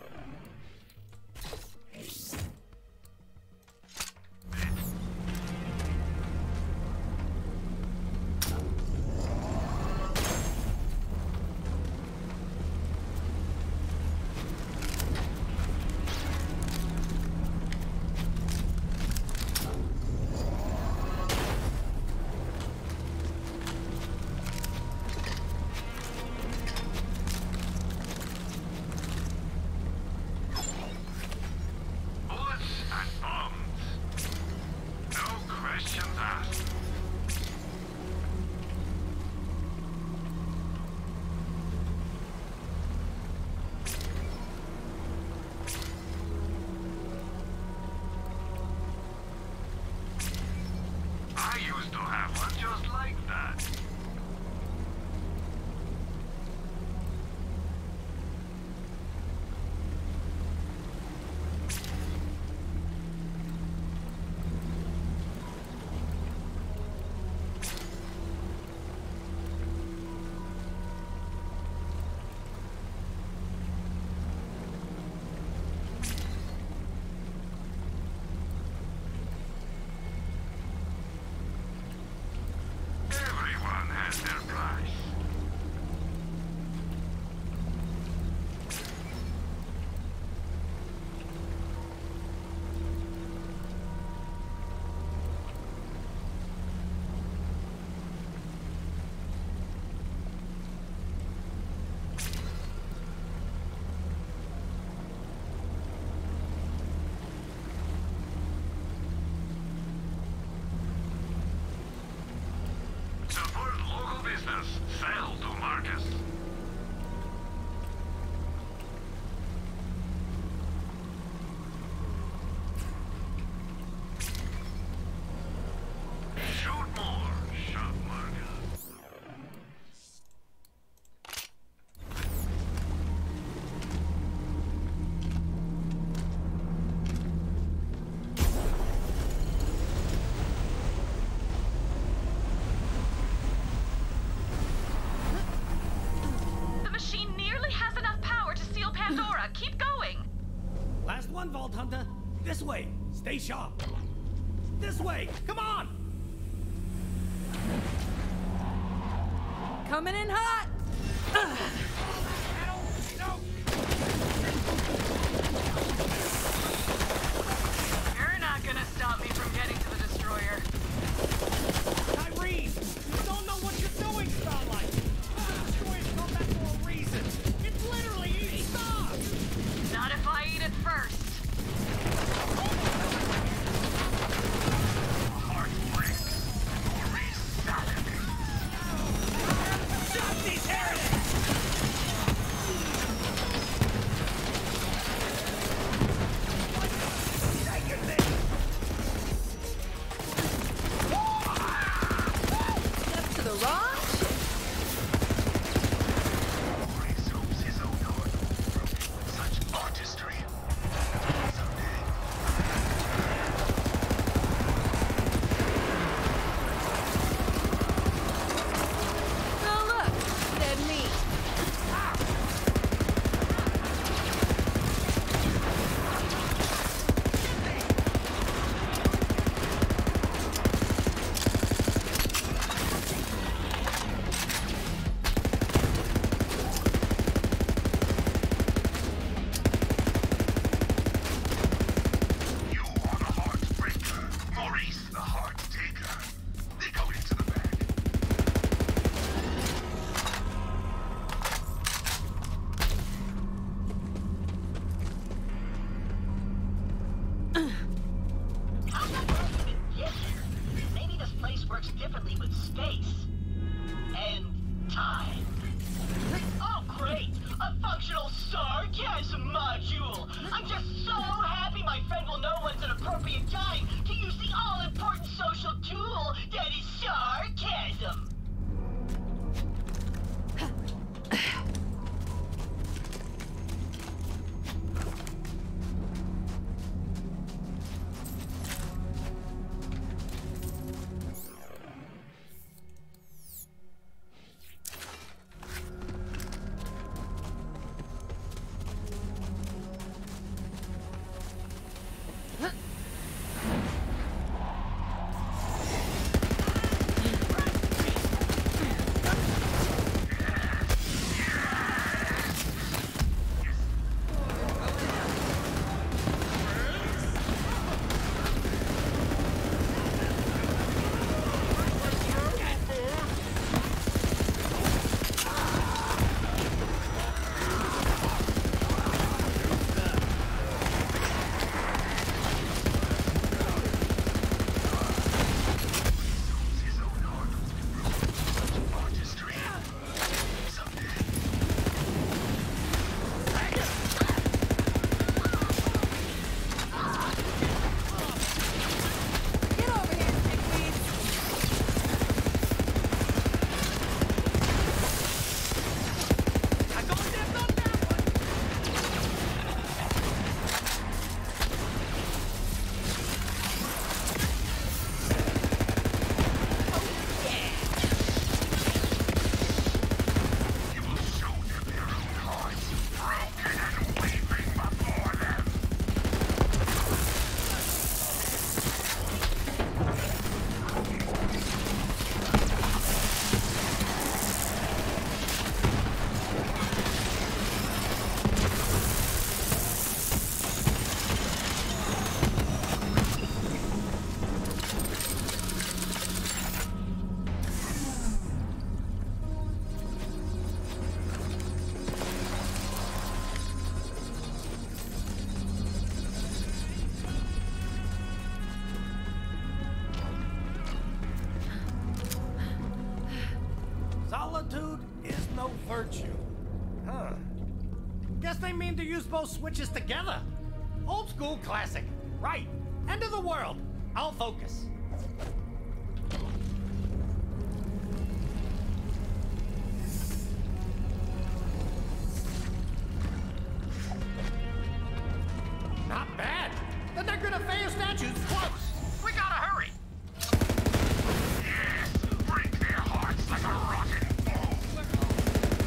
I used to have one just like that. Everyone has their price. Support local business. Sell to Marcus. Shoot more. Shot Marcus. The machine nearly has enough power to seal Pandora. Keep going. Last one, Vault Hunter. This way. Stay sharp. This way. Come on. Coming in hot. You're not gonna stop me from getting to the destroyer. Tyreen, you don't know what you're doing, Starlight. The destroyers come back for a reason. It's literally each star. Not if I wrong ship. Maurice hopes his own heart will be broken with such artistry. Someday. Oh look, dead meat. You are the Heartbreaker. Maurice the Hearttaker. They go into the bag. How the world even get here? Maybe this place works differently with space. And time. Oh, great! A functional sarcasm module! I'm just so happy my friend will know when's an appropriate time to use the all-important social tool that is sarcasm! His own heart will be broken with such artistry. Someday. Get over here, pigweed. You will show them their own hearts, broken and weeping before them. Solitude is no virtue. Huh. Guess they mean to use both switches together. Old school classic. Right. End of the world. I'll focus. Not bad. The Negra Feo statue's close. We gotta hurry! Yes, break their hearts like a rotten bow.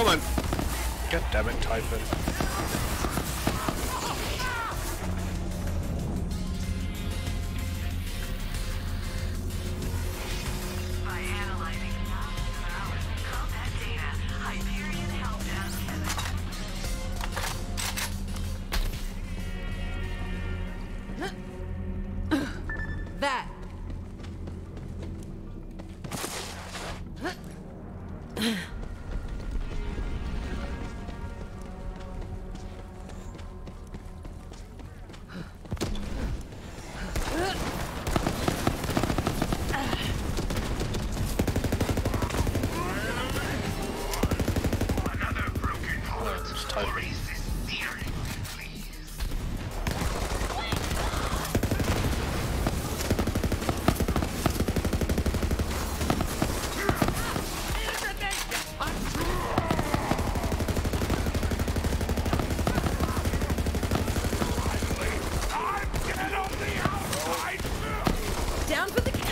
Come on. God damn it, Typhon. By analyzing thousands of hours of combat data, Hyperion Help Desk has That. Down for the cat.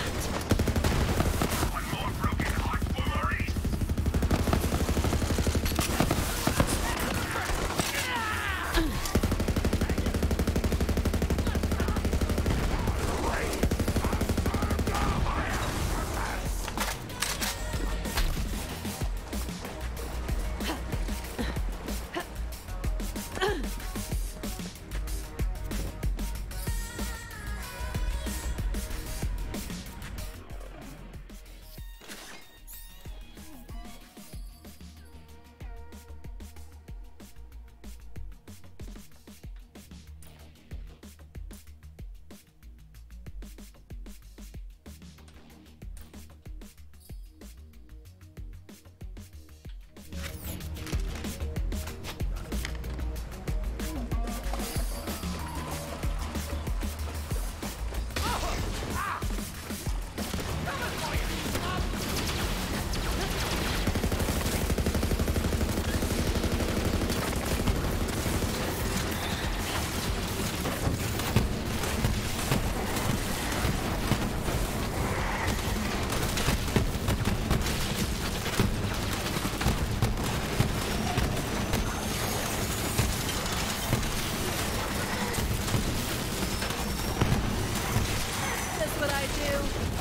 That's what I do.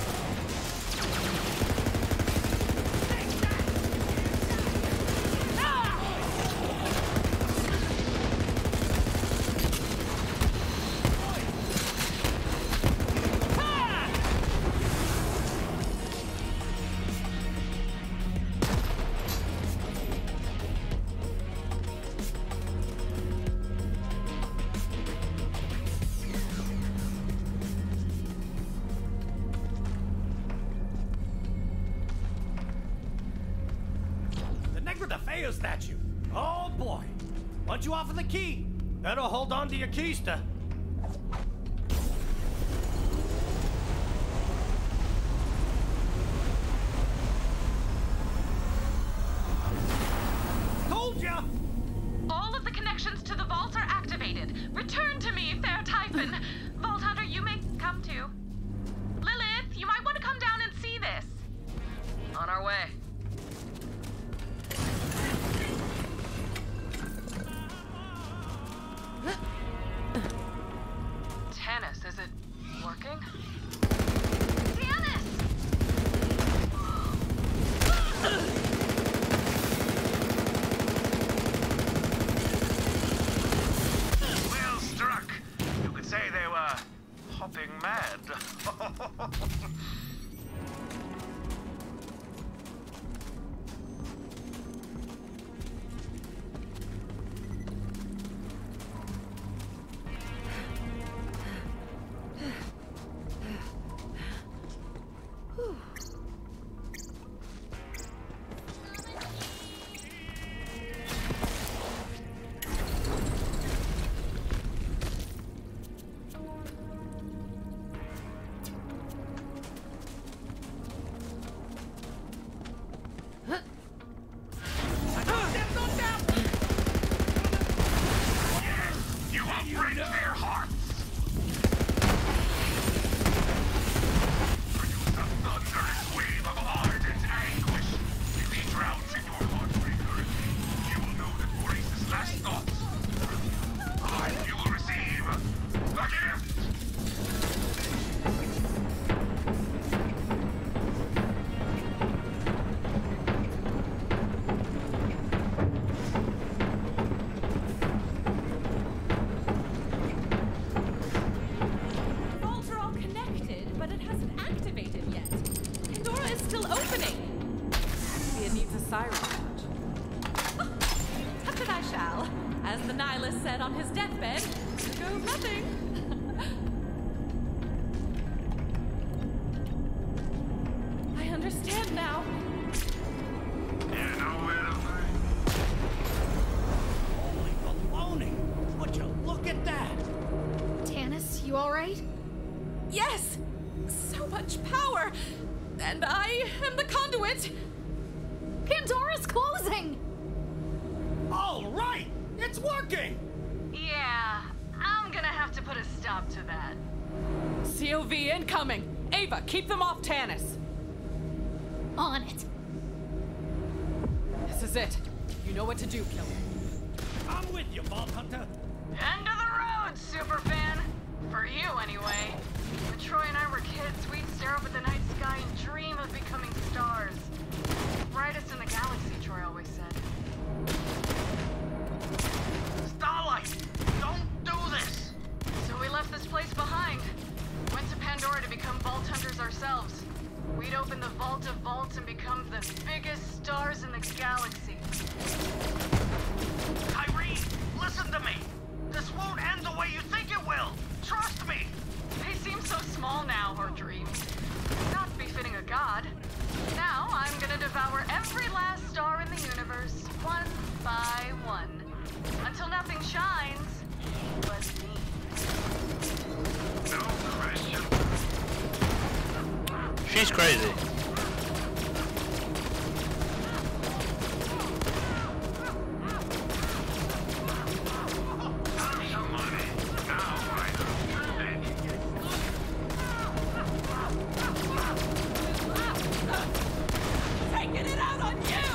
The Negra de Feo statue. Oh boy. Once you offer the key, better hold on to your keister. Told ya! All of the connections to the vault are activated. Return to me, fair Typhon. Vault Hunter, you may come too. Lilith, you might want to come down and see this. On our way. Tannis, is it working? Tannis! Well struck. You could say they were hopping mad. As the nihilist said on his deathbed, there goes nothing. I understand now. You know where to Holy baloney! Would you look at that? Tannis, you alright? Yes! So much power! And I am the conduit! Pandora's closing! All right! It's working! Yeah, I'm gonna have to put a stop to that. C O V incoming! Ava, keep them off Tannis! On it. This is it. You know what to do, Killer. I'm with you, Vault Hunter. End of the road, superfan! For you, anyway. When Troy and I were kids, we'd stare up at the night sky and dream of becoming stars. Brightest in the galaxy, Troy always said. Starlight, don't do this! So we left this place behind. Went to Pandora to become Vault Hunters ourselves. We'd open the Vault of Vaults and become the biggest stars in the galaxy. Tyreen, listen to me! This won't end the way you think it will! Trust me! They seem so small now, our dreams. Not befitting a god. Now I'm gonna devour every last star in the universe, one by one. Until nothing shines but me. No question. She's crazy. Taking it out on you!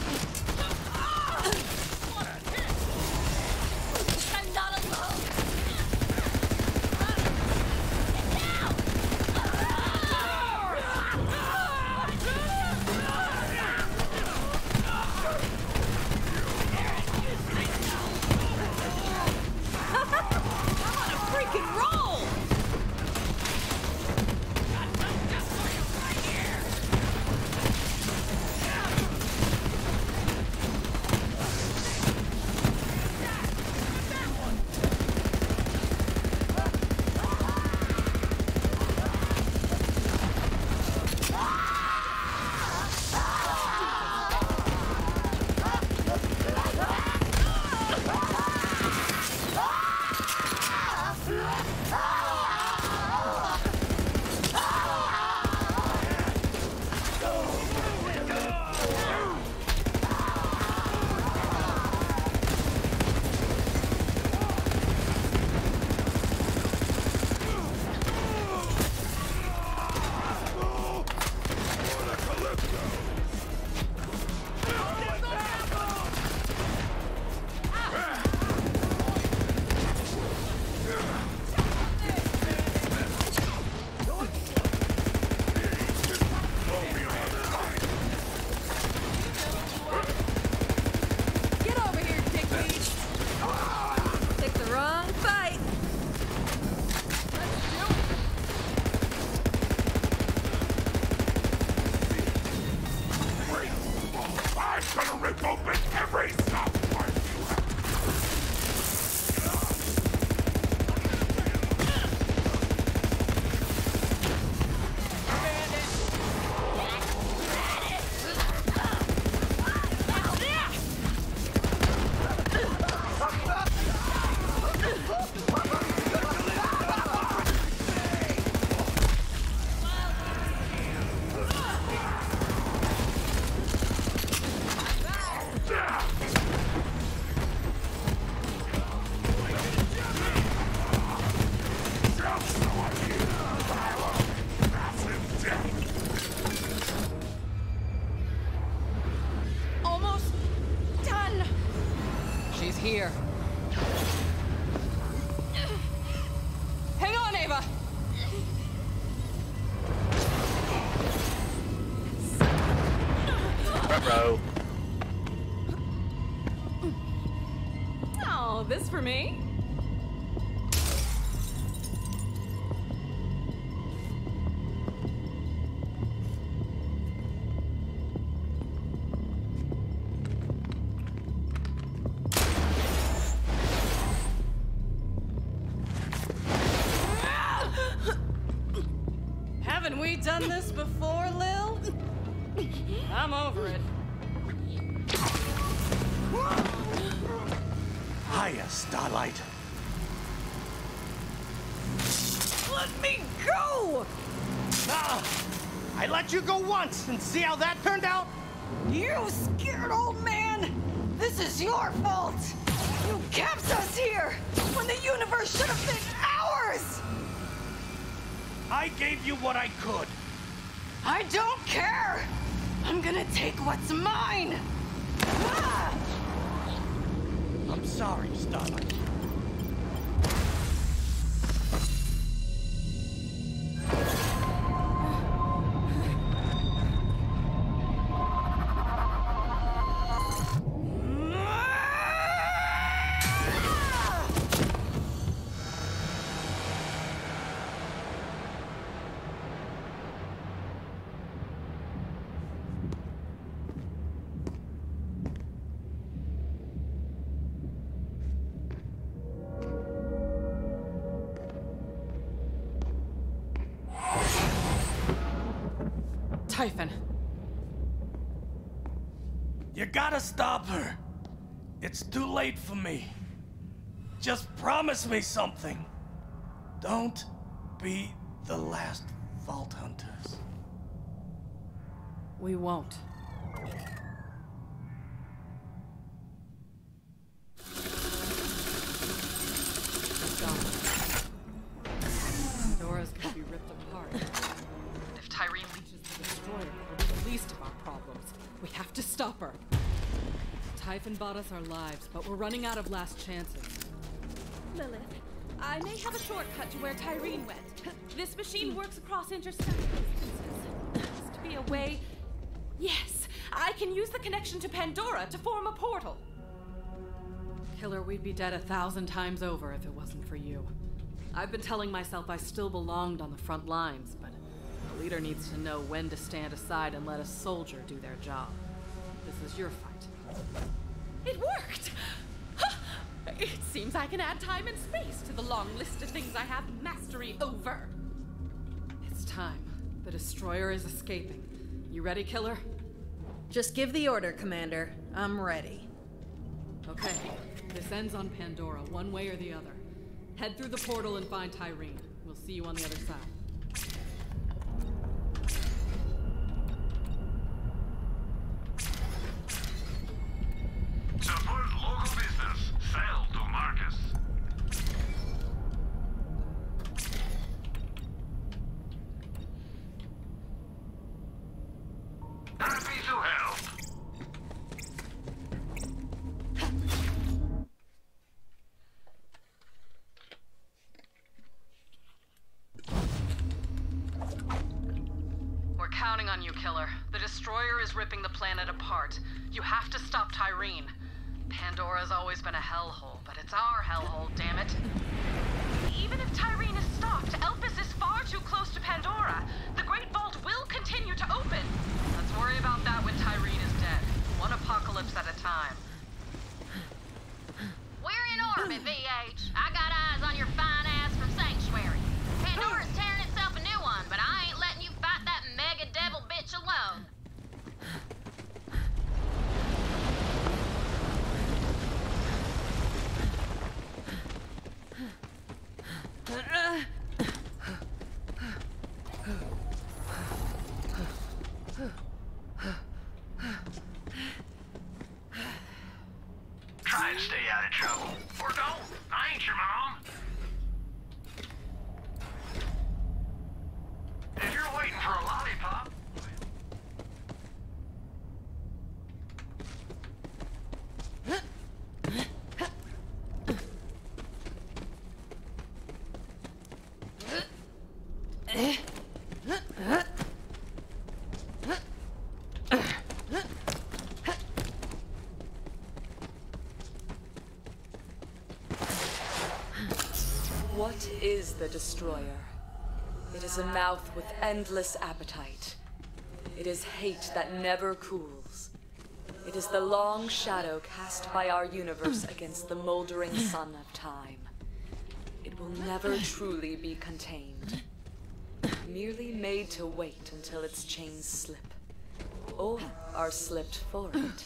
I'm not alone! here. Hang on, Ava! Ruh-roh. Oh, this for me? done this before, Lil? I'm over it. Hiya, Starlight. Let me go! Ah, I let you go once, and see how that turned out? You scared old man! This is your fault! You kept us here when the universe should have been ours! I gave you what I could. I don't care! I'm gonna take what's mine! Ah! I'm sorry, Starlight. Typhon. You gotta stop her. It's too late for me. Just promise me something. Don't be the last Vault Hunters. We won't. Pandora's gonna be ripped apart. If Tyreen reaches the Destroyer, it'll be the least of our problems. We have to stop her. Typhon bought us our lives, but we're running out of last chances. Lilith, I may have a shortcut to where Tyreen went. This machine works across interstellar distances. There must be a way. Yes, I can use the connection to Pandora to form a portal. Killer, we'd be dead a thousand times over if it wasn't for you. I've been telling myself I still belonged on the front lines, but the leader needs to know when to stand aside and let a soldier do their job. This is your fight. It worked! It seems I can add time and space to the long list of things I have mastery over. It's time. The Destroyer is escaping. You ready, Killer? Just give the order, Commander. I'm ready. Okay. This ends on Pandora, one way or the other. Head through the portal and find Tyreen. We'll see you on the other side. Support local business. Sell to Marcus. Happy to help. We're counting on you, Killer. The Destroyer is ripping the planet apart. You have to stop Tyreen. Pandora's always been a hellhole, but it's our hellhole, damn it. Even if Tyreen is stopped, Elpis is far too close to Pandora. The Great Vault will continue to open. Let's worry about that when Tyreen is dead. One apocalypse at a time. We're in orbit, V H. I got eyes on your fine ass from Sanctuary. Pandora's tearing itself a new one, but I ain't letting you fight that mega devil bitch alone. Try and stay out of trouble. Or don't. I ain't your mom. If you're waiting for a lollipop, What is the Destroyer? It is a mouth with endless appetite. It is hate that never cools. It is the long shadow cast by our universe against the moldering sun of time. It will never truly be contained. merely made to wait until its chains slip, or are slipped for it.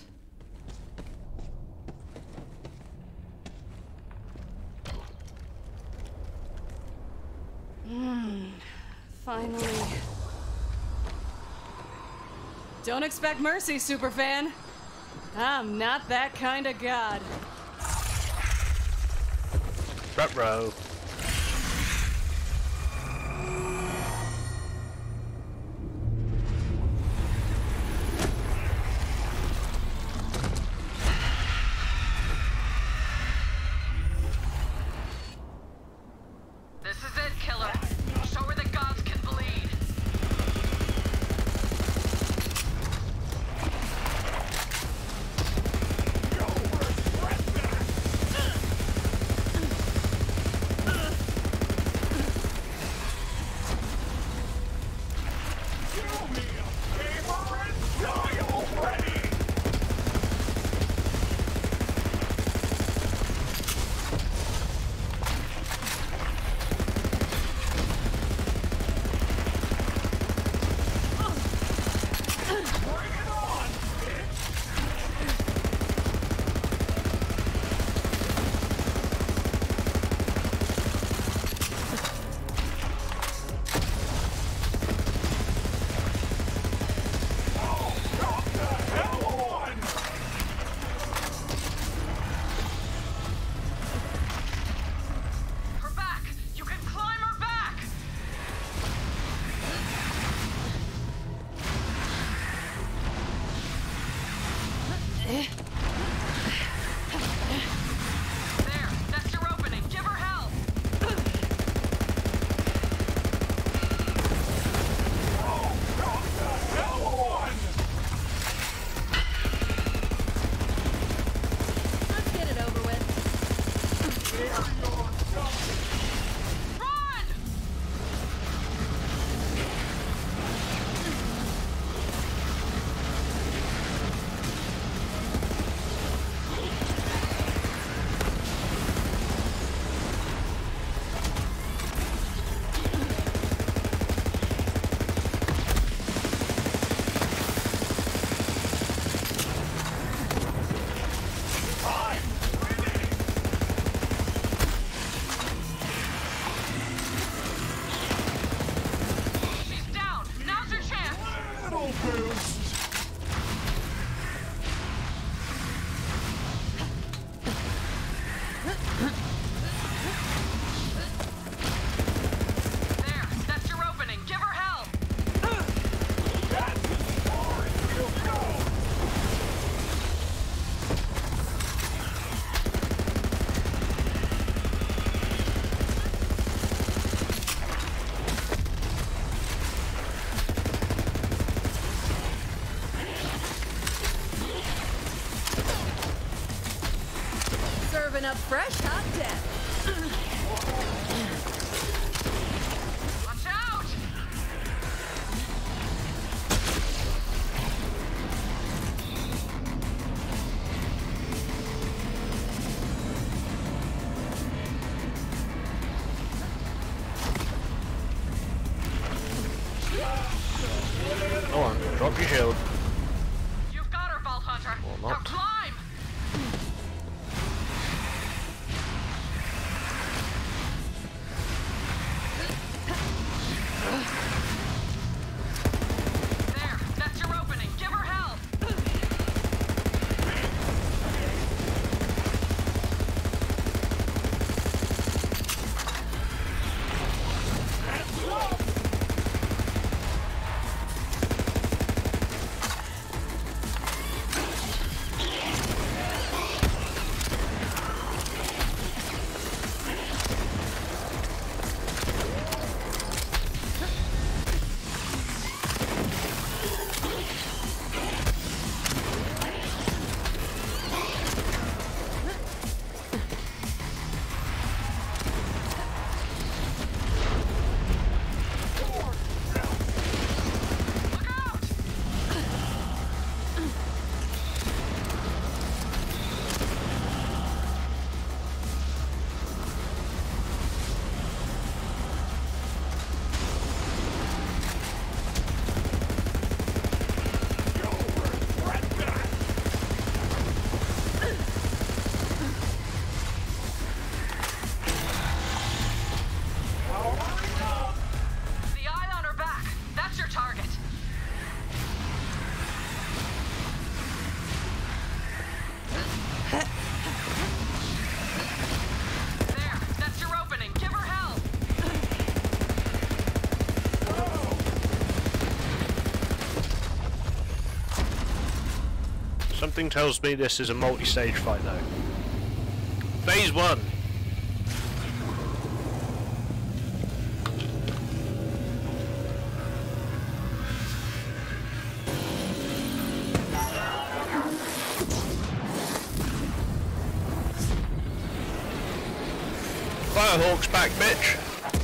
Hmm. Finally. Don't expect mercy, superfan. I'm not that kind of god. Ruh-roh. This is it, killer. Show her that gods can bleed. Up fresh hot death. Watch out! Go on, drop your shield. You've got her, Vault Hunter. Or not. Now climb! Something tells me this is a multi-stage fight though. Phase one. Firehawk's back, bitch.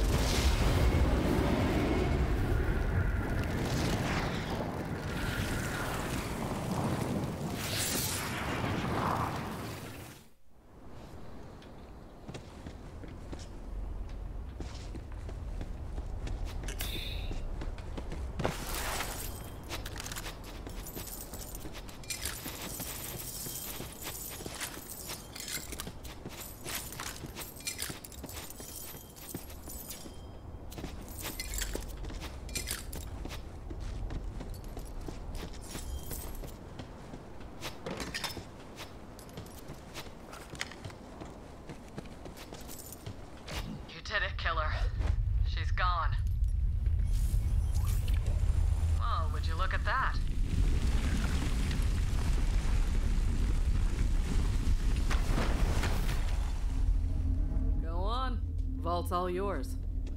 Vault's all yours.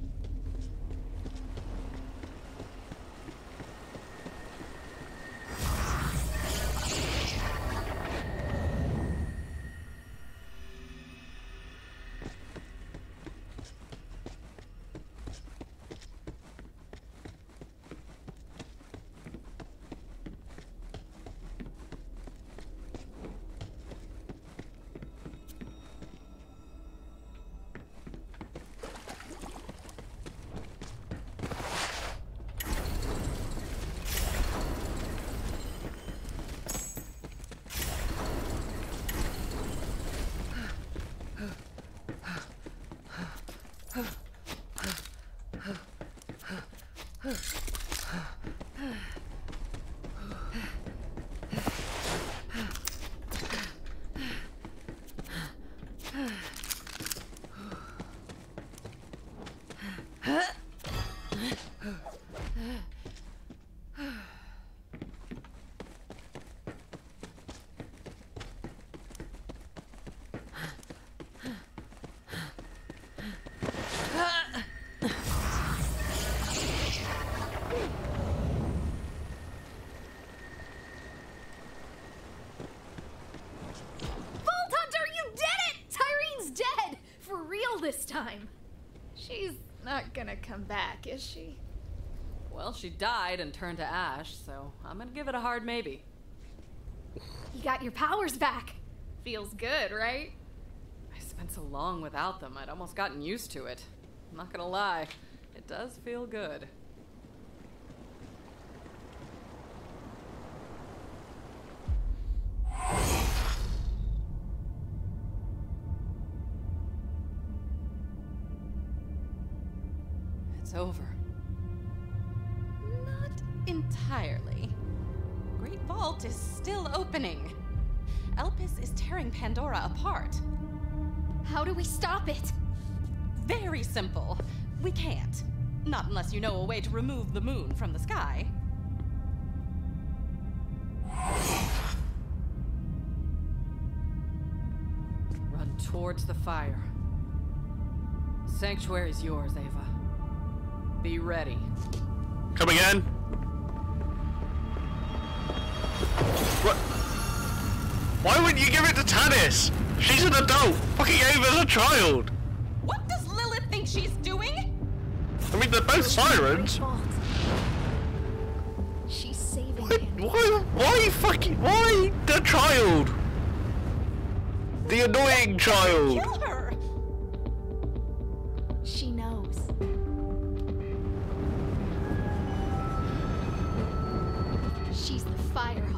This time. She's not gonna come back, is she? Well, she died and turned to ash, so I'm gonna give it a hard maybe. You got your powers back. Feels good, right? I spent so long without them, I'd almost gotten used to it. I'm not gonna lie, it does feel good. Over. Not entirely. Great Vault is still opening. Elpis is tearing Pandora apart. How do we stop it? Very simple. We can't. Not unless you know a way to remove the moon from the sky. Run towards the fire. Sanctuary's yours, Ava. Be ready. Come again? What? Why wouldn't you give it to Tanis? She's an adult. Fucking Ava's a child. What does Lilith think she's doing? I mean, they're both sirens. She's saving why, him. Why? Why fucking? Why the child? The annoying child. Kill her. She knows. She's the Firehawk.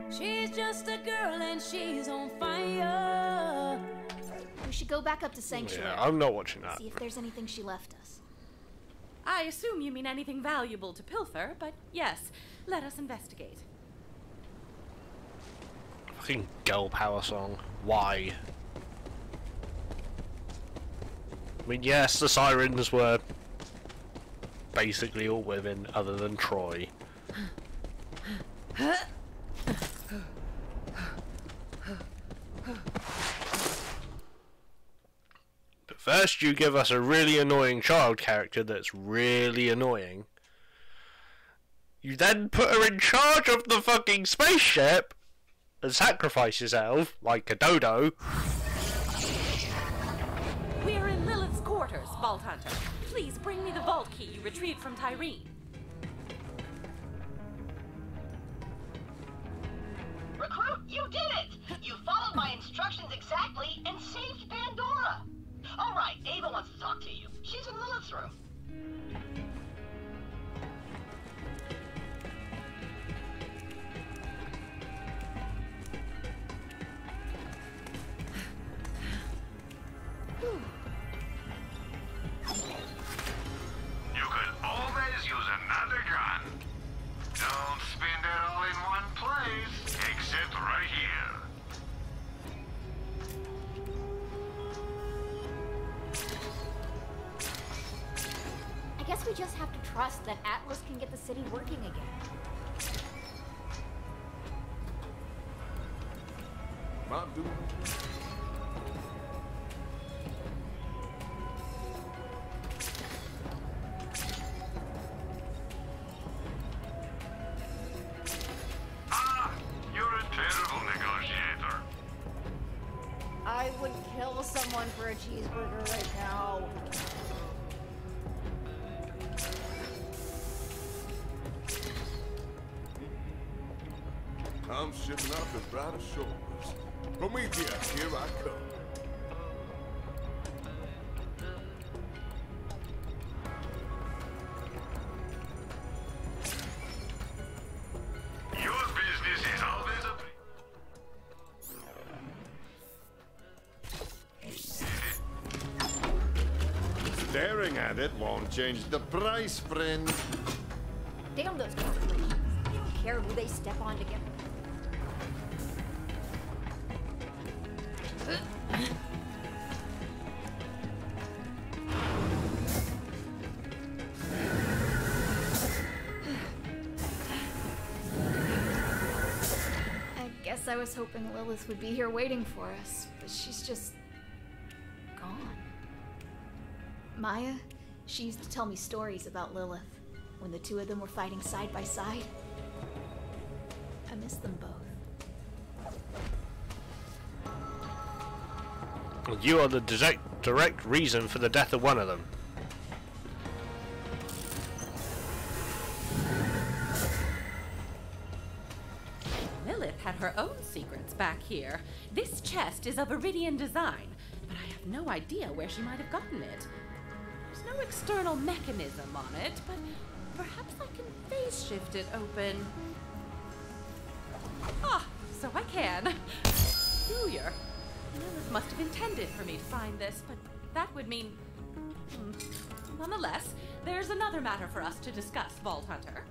She's just a girl and she's on fire. We should go back up to Sanctuary. Yeah, I'm not watching that. See if there's anything she left us. I assume you mean anything valuable to pilfer, but yes, let us investigate. Fucking girl power song. Why? I mean, yes, the sirens were basically all women other than Troy. But first you give us a really annoying child character that's really annoying. You then put her in charge of the fucking spaceship and sacrifice yourself like a dodo. We're in Lilith's quarters, Vault Hunter. Please bring me the vault key you retrieved from Tyreen. Recruit, you did it! You followed my instructions exactly and saved Pandora! Alright, Ava wants to talk to you. She's in Lilith's room. You could always use another gun. Don't spend it all in one place, except right here. I guess we just have to trust that Atlas can get the city working again. Mom, dude. Ah, you're a terrible negotiator. I would kill someone for a cheeseburger right now. I'm shipping out the brighter shores. Prometheus, here I come. Your business is always a... Staring at it won't change the price, friend. Damn those corporations. They don't care who they step on to get. I guess I was hoping Lilith would be here waiting for us, but she's just gone. Maya, she used to tell me stories about Lilith when the two of them were fighting side by side. I miss them both. You are the direct, direct reason for the death of one of them. Lilith had her own secrets back here. This chest is of Iridian design, but I have no idea where she might have gotten it. There's no external mechanism on it, but perhaps I can phase shift it open. Ah, so I can. Peculiar. Lilith must have intended for me to find this, but that would mean... Hmm. Nonetheless, there's another matter for us to discuss, Vault Hunter.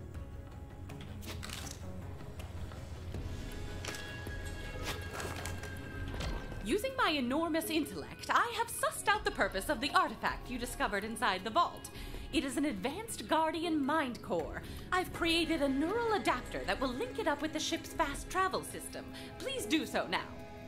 Using my enormous intellect, I have sussed out the purpose of the artifact you discovered inside the vault. It is an advanced Guardian mind core. I've created a neural adapter that will link it up with the ship's fast travel system. Please do so now.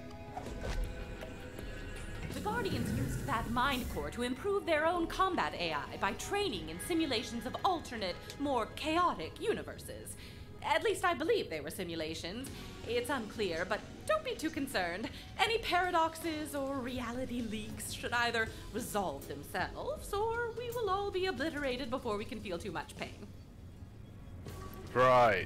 The Guardians used that mind core to improve their own combat A I by training in simulations of alternate, more chaotic universes. At least I believe they were simulations. It's unclear, but don't be too concerned. Any paradoxes or reality leaks should either resolve themselves, or we will all be obliterated before we can feel too much pain. Right.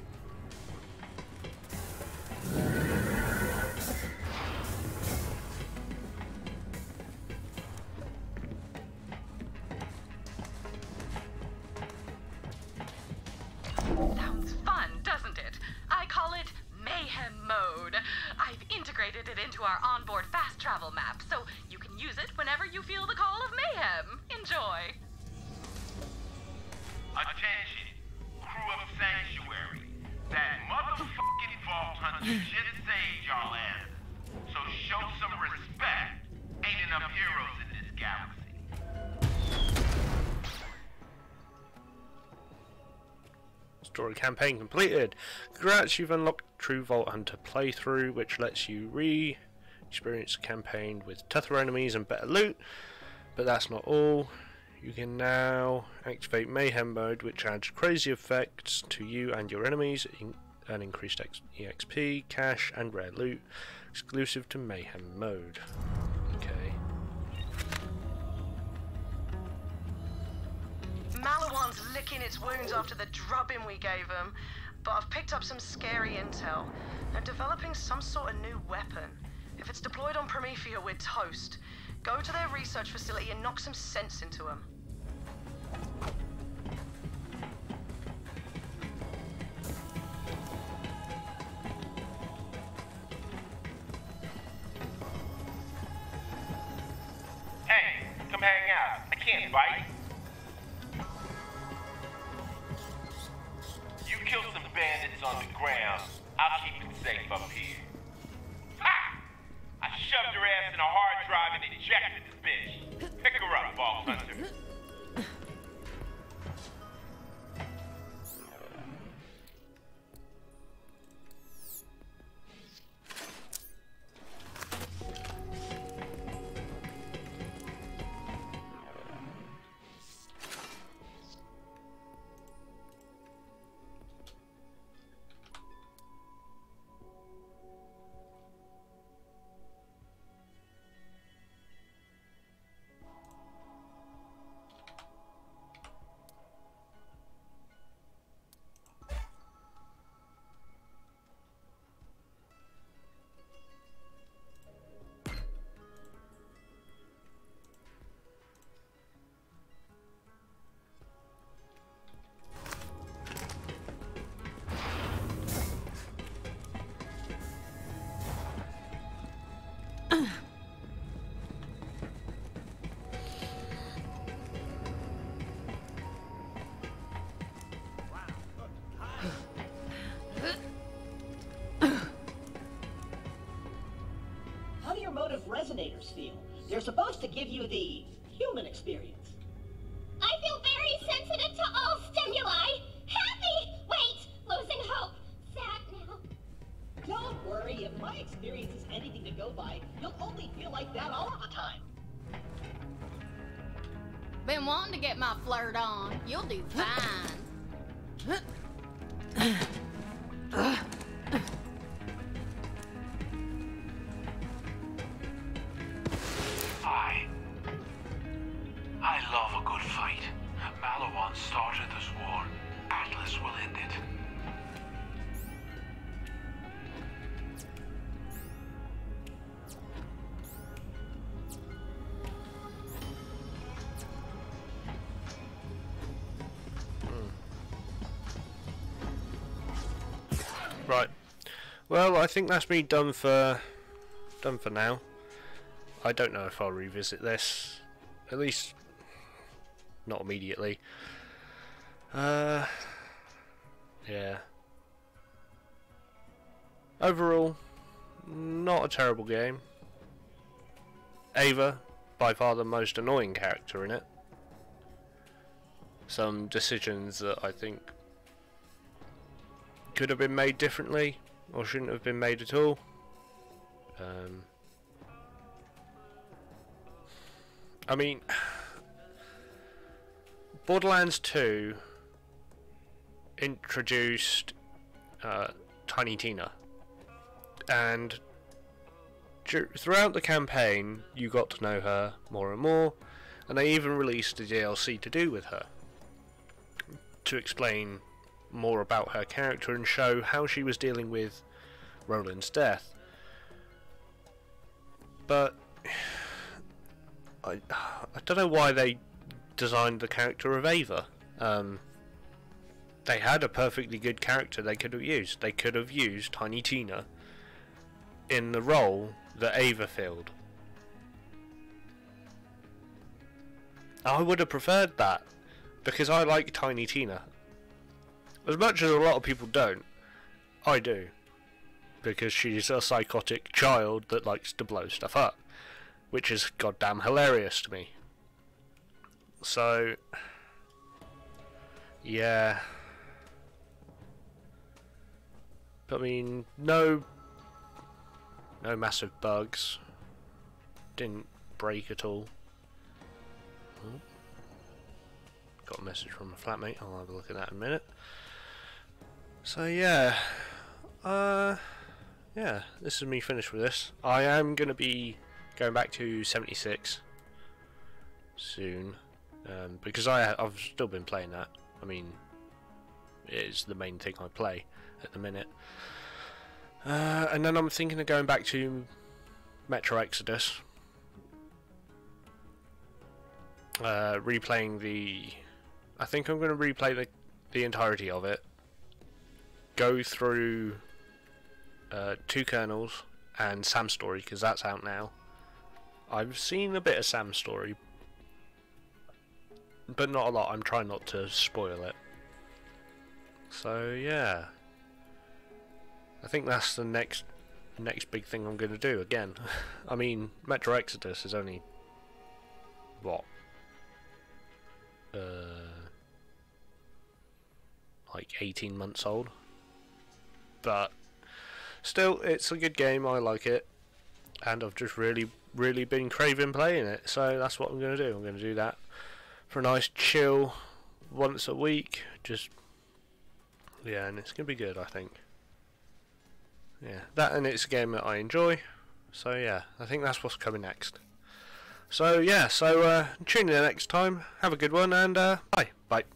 Sounds fun, doesn't it? I call it mayhem mode. I've integrated it into our onboard fast travel map, so you can use it whenever you feel the call of mayhem. Enjoy. Attention, crew of Sanctuary. That motherfucking Vault Hunter just saved y'all ass. So show some respect. Ain't enough heroes in this galaxy. Story campaign completed. Congrats, you've unlocked True Vault Hunter playthrough, which lets you re-experience the campaign with tougher enemies and better loot. But that's not all. You can now activate Mayhem mode, which adds crazy effects to you and your enemies, in and increased E X P, cash, and rare loot, exclusive to Mayhem mode. Okay. Malawan's licking its wounds after the drubbing we gave him, but I've picked up some scary intel. They're developing some sort of new weapon. If it's deployed on Promethea, we're toast. Go to their research facility and knock some sense into them. Hey, come hang out. I can't bite. You kill some bandits on the ground, I'll keep it safe up here. Ha! I shoved her ass in a hard drive and ejected the bitch. Pick her up, Vault Hunter. Resonators feel. They're supposed to give you the human experience. I feel very sensitive to all stimuli. Happy! Wait! Losing hope. Sad now. Don't worry. If my experience is anything to go by, you'll only feel like that all of the time. Been wanting to get my flirt on. You'll do fine. I... I love a good fight. Malawan started this war. Atlas will end it. Right. Well, I think that's me done for done for now. I don't know if I'll revisit this. At least not immediately. Uh yeah. Overall, not a terrible game. Ava, by far the most annoying character in it. Some decisions that I think could have been made differently, or shouldn't have been made at all. Um, I mean, Borderlands two introduced uh, Tiny Tina, and throughout the campaign you got to know her more and more, and they even released a D L C to do with her, to explain more about her character and show how she was dealing with Roland's death. But I, I don't know why they designed the character of Ava. Um, they had a perfectly good character they could have used. They could have used Tiny Tina in the role that Ava filled. I would have preferred that, because I like Tiny Tina. As much as a lot of people don't, I do. Because she's a psychotic child that likes to blow stuff up, which is goddamn hilarious to me. So, yeah. But I mean, no, no massive bugs. Didn't break at all. Oh. Got a message from a flatmate. I'll have a look at that in a minute. So yeah, uh, yeah, this is me finished with this. I am going to be going back to seventy-six soon, um, because I, I've still been playing that. I mean, it's the main thing I play at the minute. Uh, and then I'm thinking of going back to Metro Exodus, uh, replaying the. I think I'm going to replay the the entirety of it. Go through uh, Two Colonels and Sam's Story, because that's out now. I've seen a bit of Sam's Story, but not a lot. I'm trying not to spoil it. So yeah, I think that's the next next big thing I'm going to do again. I mean, Metro Exodus is only what, uh, like eighteen months old. But still, it's a good game. I like it, and I've just really, really been craving playing it. So that's what I'm going to do. I'm going to do that for a nice chill once a week. Just yeah, and it's going to be good, I think. Yeah, that, and it's a game that I enjoy. So yeah, I think that's what's coming next. So yeah, so uh, tune in next time. Have a good one, and uh, bye, bye.